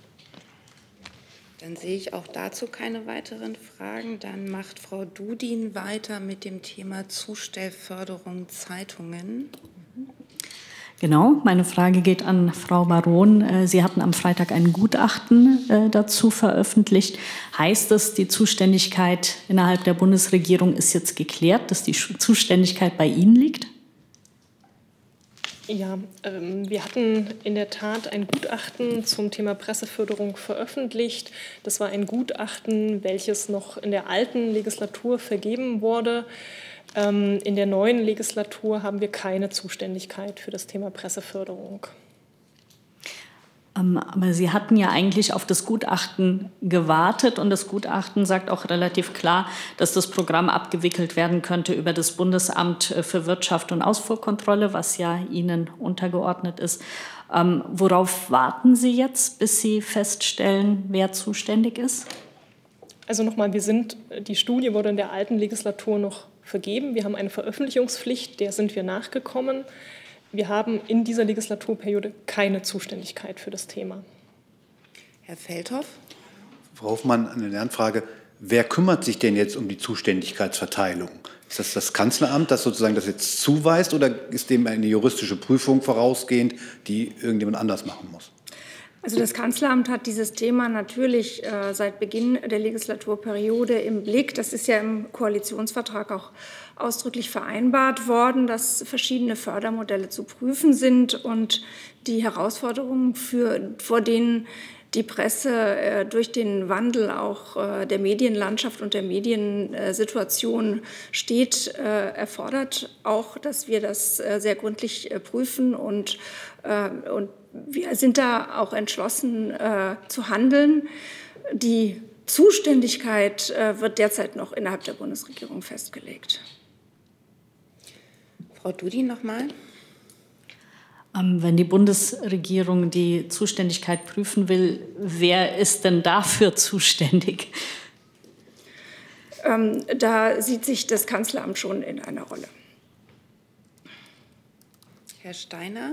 Dann sehe ich auch dazu keine weiteren Fragen. Dann macht Frau Dudin weiter mit dem Thema Zustellförderung Zeitungen. Genau, meine Frage geht an Frau Baron. Sie hatten am Freitag ein Gutachten dazu veröffentlicht. Heißt das, die Zuständigkeit innerhalb der Bundesregierung ist jetzt geklärt, dass die Zuständigkeit bei Ihnen liegt? Ja, ähm, wir hatten in der Tat ein Gutachten zum Thema Presseförderung veröffentlicht. Das war ein Gutachten, welches noch in der alten Legislatur vergeben wurde. In der neuen Legislatur haben wir keine Zuständigkeit für das Thema Presseförderung. Aber Sie hatten ja eigentlich auf das Gutachten gewartet und das Gutachten sagt auch relativ klar, dass das Programm abgewickelt werden könnte über das Bundesamt für Wirtschaft und Ausfuhrkontrolle, was ja Ihnen untergeordnet ist. Ähm, worauf warten Sie jetzt, bis Sie feststellen, wer zuständig ist? Also nochmal, wir sind, die Studie wurde in der alten Legislatur noch vergeben. Wir haben eine Veröffentlichungspflicht, der sind wir nachgekommen. Wir haben in dieser Legislaturperiode keine Zuständigkeit für das Thema. Herr Feldhoff. Frau Hoffmann, eine Lernfrage. Wer kümmert sich denn jetzt um die Zuständigkeitsverteilung? Ist das das Kanzleramt, das sozusagen das jetzt zuweist, oder ist dem eine juristische Prüfung vorausgehend, die irgendjemand anders machen muss? Also das Kanzleramt hat dieses Thema natürlich äh, seit Beginn der Legislaturperiode im Blick. Das ist ja im Koalitionsvertrag auch ausdrücklich vereinbart worden, dass verschiedene Fördermodelle zu prüfen sind und die Herausforderungen, für, vor denen die Presse äh, durch den Wandel auch äh, der Medienlandschaft und der Mediensituation steht, äh, erfordert auch, dass wir das äh, sehr gründlich äh, prüfen und, äh, und wir sind da auch entschlossen äh, zu handeln. Die Zuständigkeit äh, wird derzeit noch innerhalb der Bundesregierung festgelegt. Frau Dudin noch mal. Ähm, wenn die Bundesregierung die Zuständigkeit prüfen will, wer ist denn dafür zuständig? Ähm, da sieht sich das Kanzleramt schon in einer Rolle. Herr Steiner.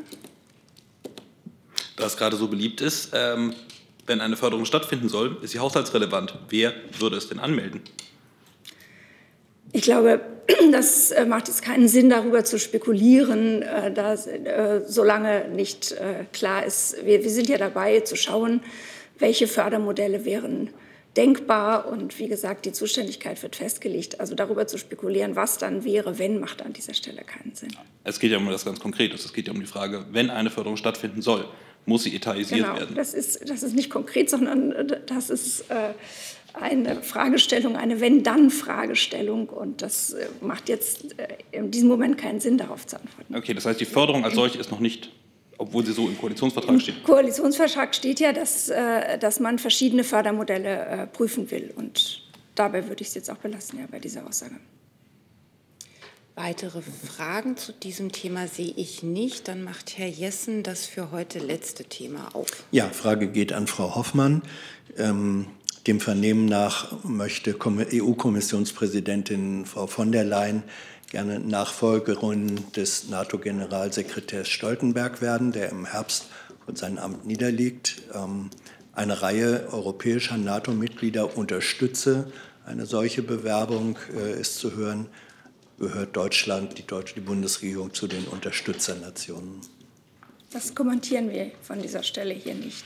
Da es gerade so beliebt ist, ähm, wenn eine Förderung stattfinden soll, ist sie haushaltsrelevant. Wer würde es denn anmelden? Ich glaube, das macht jetzt keinen Sinn, darüber zu spekulieren, da, solange nicht klar ist. Wir, wir sind ja dabei zu schauen, welche Fördermodelle wären denkbar. Und wie gesagt, die Zuständigkeit wird festgelegt. Also darüber zu spekulieren, was dann wäre, wenn, macht an dieser Stelle keinen Sinn. Es geht ja um das ganz Konkretes. Es geht ja um die Frage, wenn eine Förderung stattfinden soll, muss sie etatisiert genau, werden. Das ist, das ist nicht konkret, sondern das ist äh, eine Fragestellung, eine Wenn-Dann-Fragestellung. Und das äh, macht jetzt äh, in diesem Moment keinen Sinn, darauf zu antworten. Okay, das heißt, die Förderung als solche ist noch nicht, obwohl sie so im Koalitionsvertrag steht. Im Koalitionsvertrag steht ja, dass, äh, dass man verschiedene Fördermodelle äh, prüfen will. Und dabei würde ich es jetzt auch belassen, ja, bei dieser Aussage. Weitere Fragen zu diesem Thema sehe ich nicht. Dann macht Herr Jessen das für heute letzte Thema auf. Ja, Frage geht an Frau Hoffmann. Ähm, dem Vernehmen nach möchte E U-Kommissionspräsidentin Frau von der Leyen gerne Nachfolgerin des NATO-Generalsekretärs Stoltenberg werden, der im Herbst von seinem Amt niederliegt. Ähm, eine Reihe europäischer NATO-Mitglieder unterstütze eine solche Bewerbung, äh, ist zu hören. Gehört Deutschland, die deutsche die Bundesregierung zu den Unterstützernationen? Das kommentieren wir von dieser Stelle hier nicht.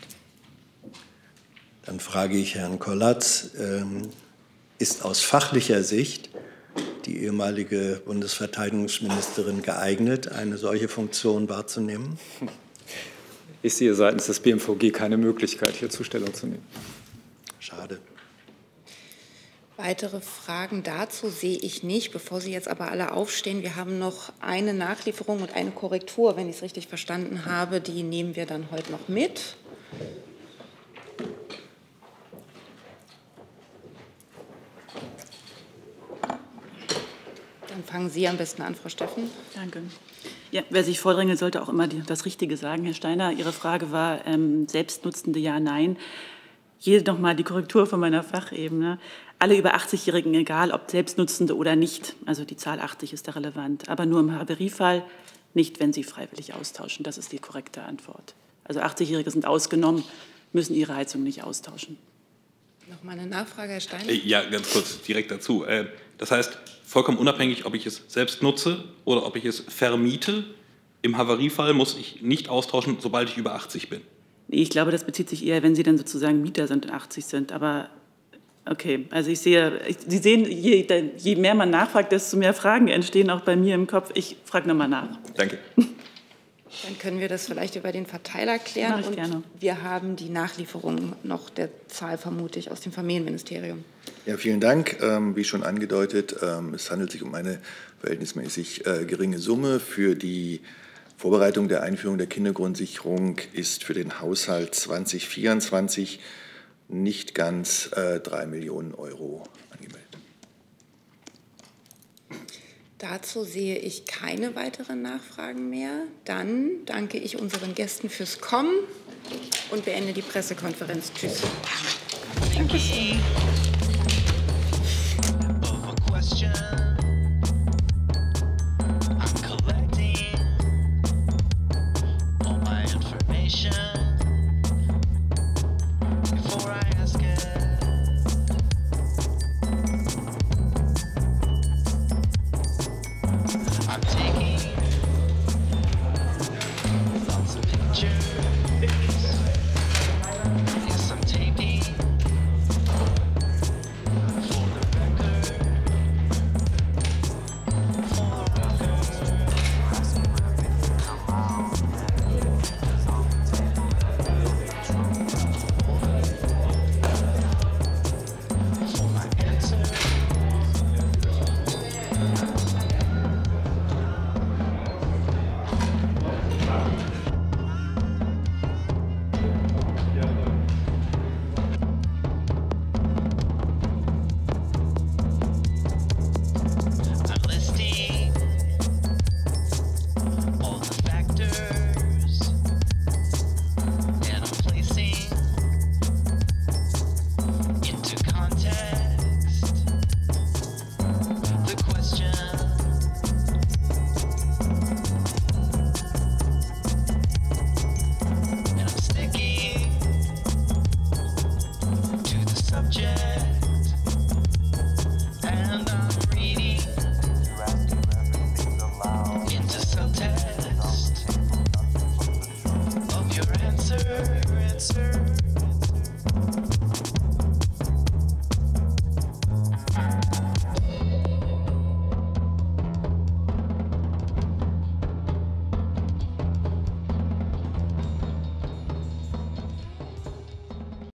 Dann frage ich Herrn Kollatz, ähm, ist aus fachlicher Sicht die ehemalige Bundesverteidigungsministerin geeignet, eine solche Funktion wahrzunehmen? Ich sehe seitens des B M V G keine Möglichkeit, hierzu Stellung zu nehmen. Schade. Weitere Fragen dazu sehe ich nicht. Bevor Sie jetzt aber alle aufstehen, wir haben noch eine Nachlieferung und eine Korrektur, wenn ich es richtig verstanden habe. Die nehmen wir dann heute noch mit. Dann fangen Sie am besten an, Frau Steffen. Danke. Ja, wer sich vordrängelt, sollte auch immer die, das Richtige sagen. Herr Steiner, Ihre Frage war ähm, selbstnutzende Ja, Nein. Hier nochmal die Korrektur von meiner Fachebene. Alle über achtzig-Jährigen, egal ob Selbstnutzende oder nicht, also die Zahl achtzig ist da relevant, aber nur im Havariefall, nicht wenn sie freiwillig austauschen. Das ist die korrekte Antwort. Also achtzig-Jährige sind ausgenommen, müssen ihre Heizung nicht austauschen. Noch mal eine Nachfrage, Herr Steiner. Ja, ganz kurz direkt dazu. Das heißt, vollkommen unabhängig, ob ich es selbst nutze oder ob ich es vermiete, im Havariefall muss ich nicht austauschen, sobald ich über achtzig bin. Ich glaube, das bezieht sich eher, wenn Sie dann sozusagen Mieter sind und achtzig sind. Aber okay, also ich sehe, ich, Sie sehen, je, je mehr man nachfragt, desto mehr Fragen entstehen auch bei mir im Kopf. Ich frage nochmal nach. Danke. Dann können wir das vielleicht über den Verteiler klären. Mach ich und gerne. Wir haben die Nachlieferung noch der Zahl, vermute ich, aus dem Familienministerium. Ja, vielen Dank. Ähm, wie schon angedeutet, ähm, es handelt sich um eine verhältnismäßig äh, geringe Summe. Für die Vorbereitung der Einführung der Kindergrundsicherung ist für den Haushalt zwanzig vierundzwanzig nicht ganz äh, drei Millionen Euro angemeldet. Dazu sehe ich keine weiteren Nachfragen mehr. Dann danke ich unseren Gästen fürs Kommen und beende die Pressekonferenz. Tschüss. Danke schön.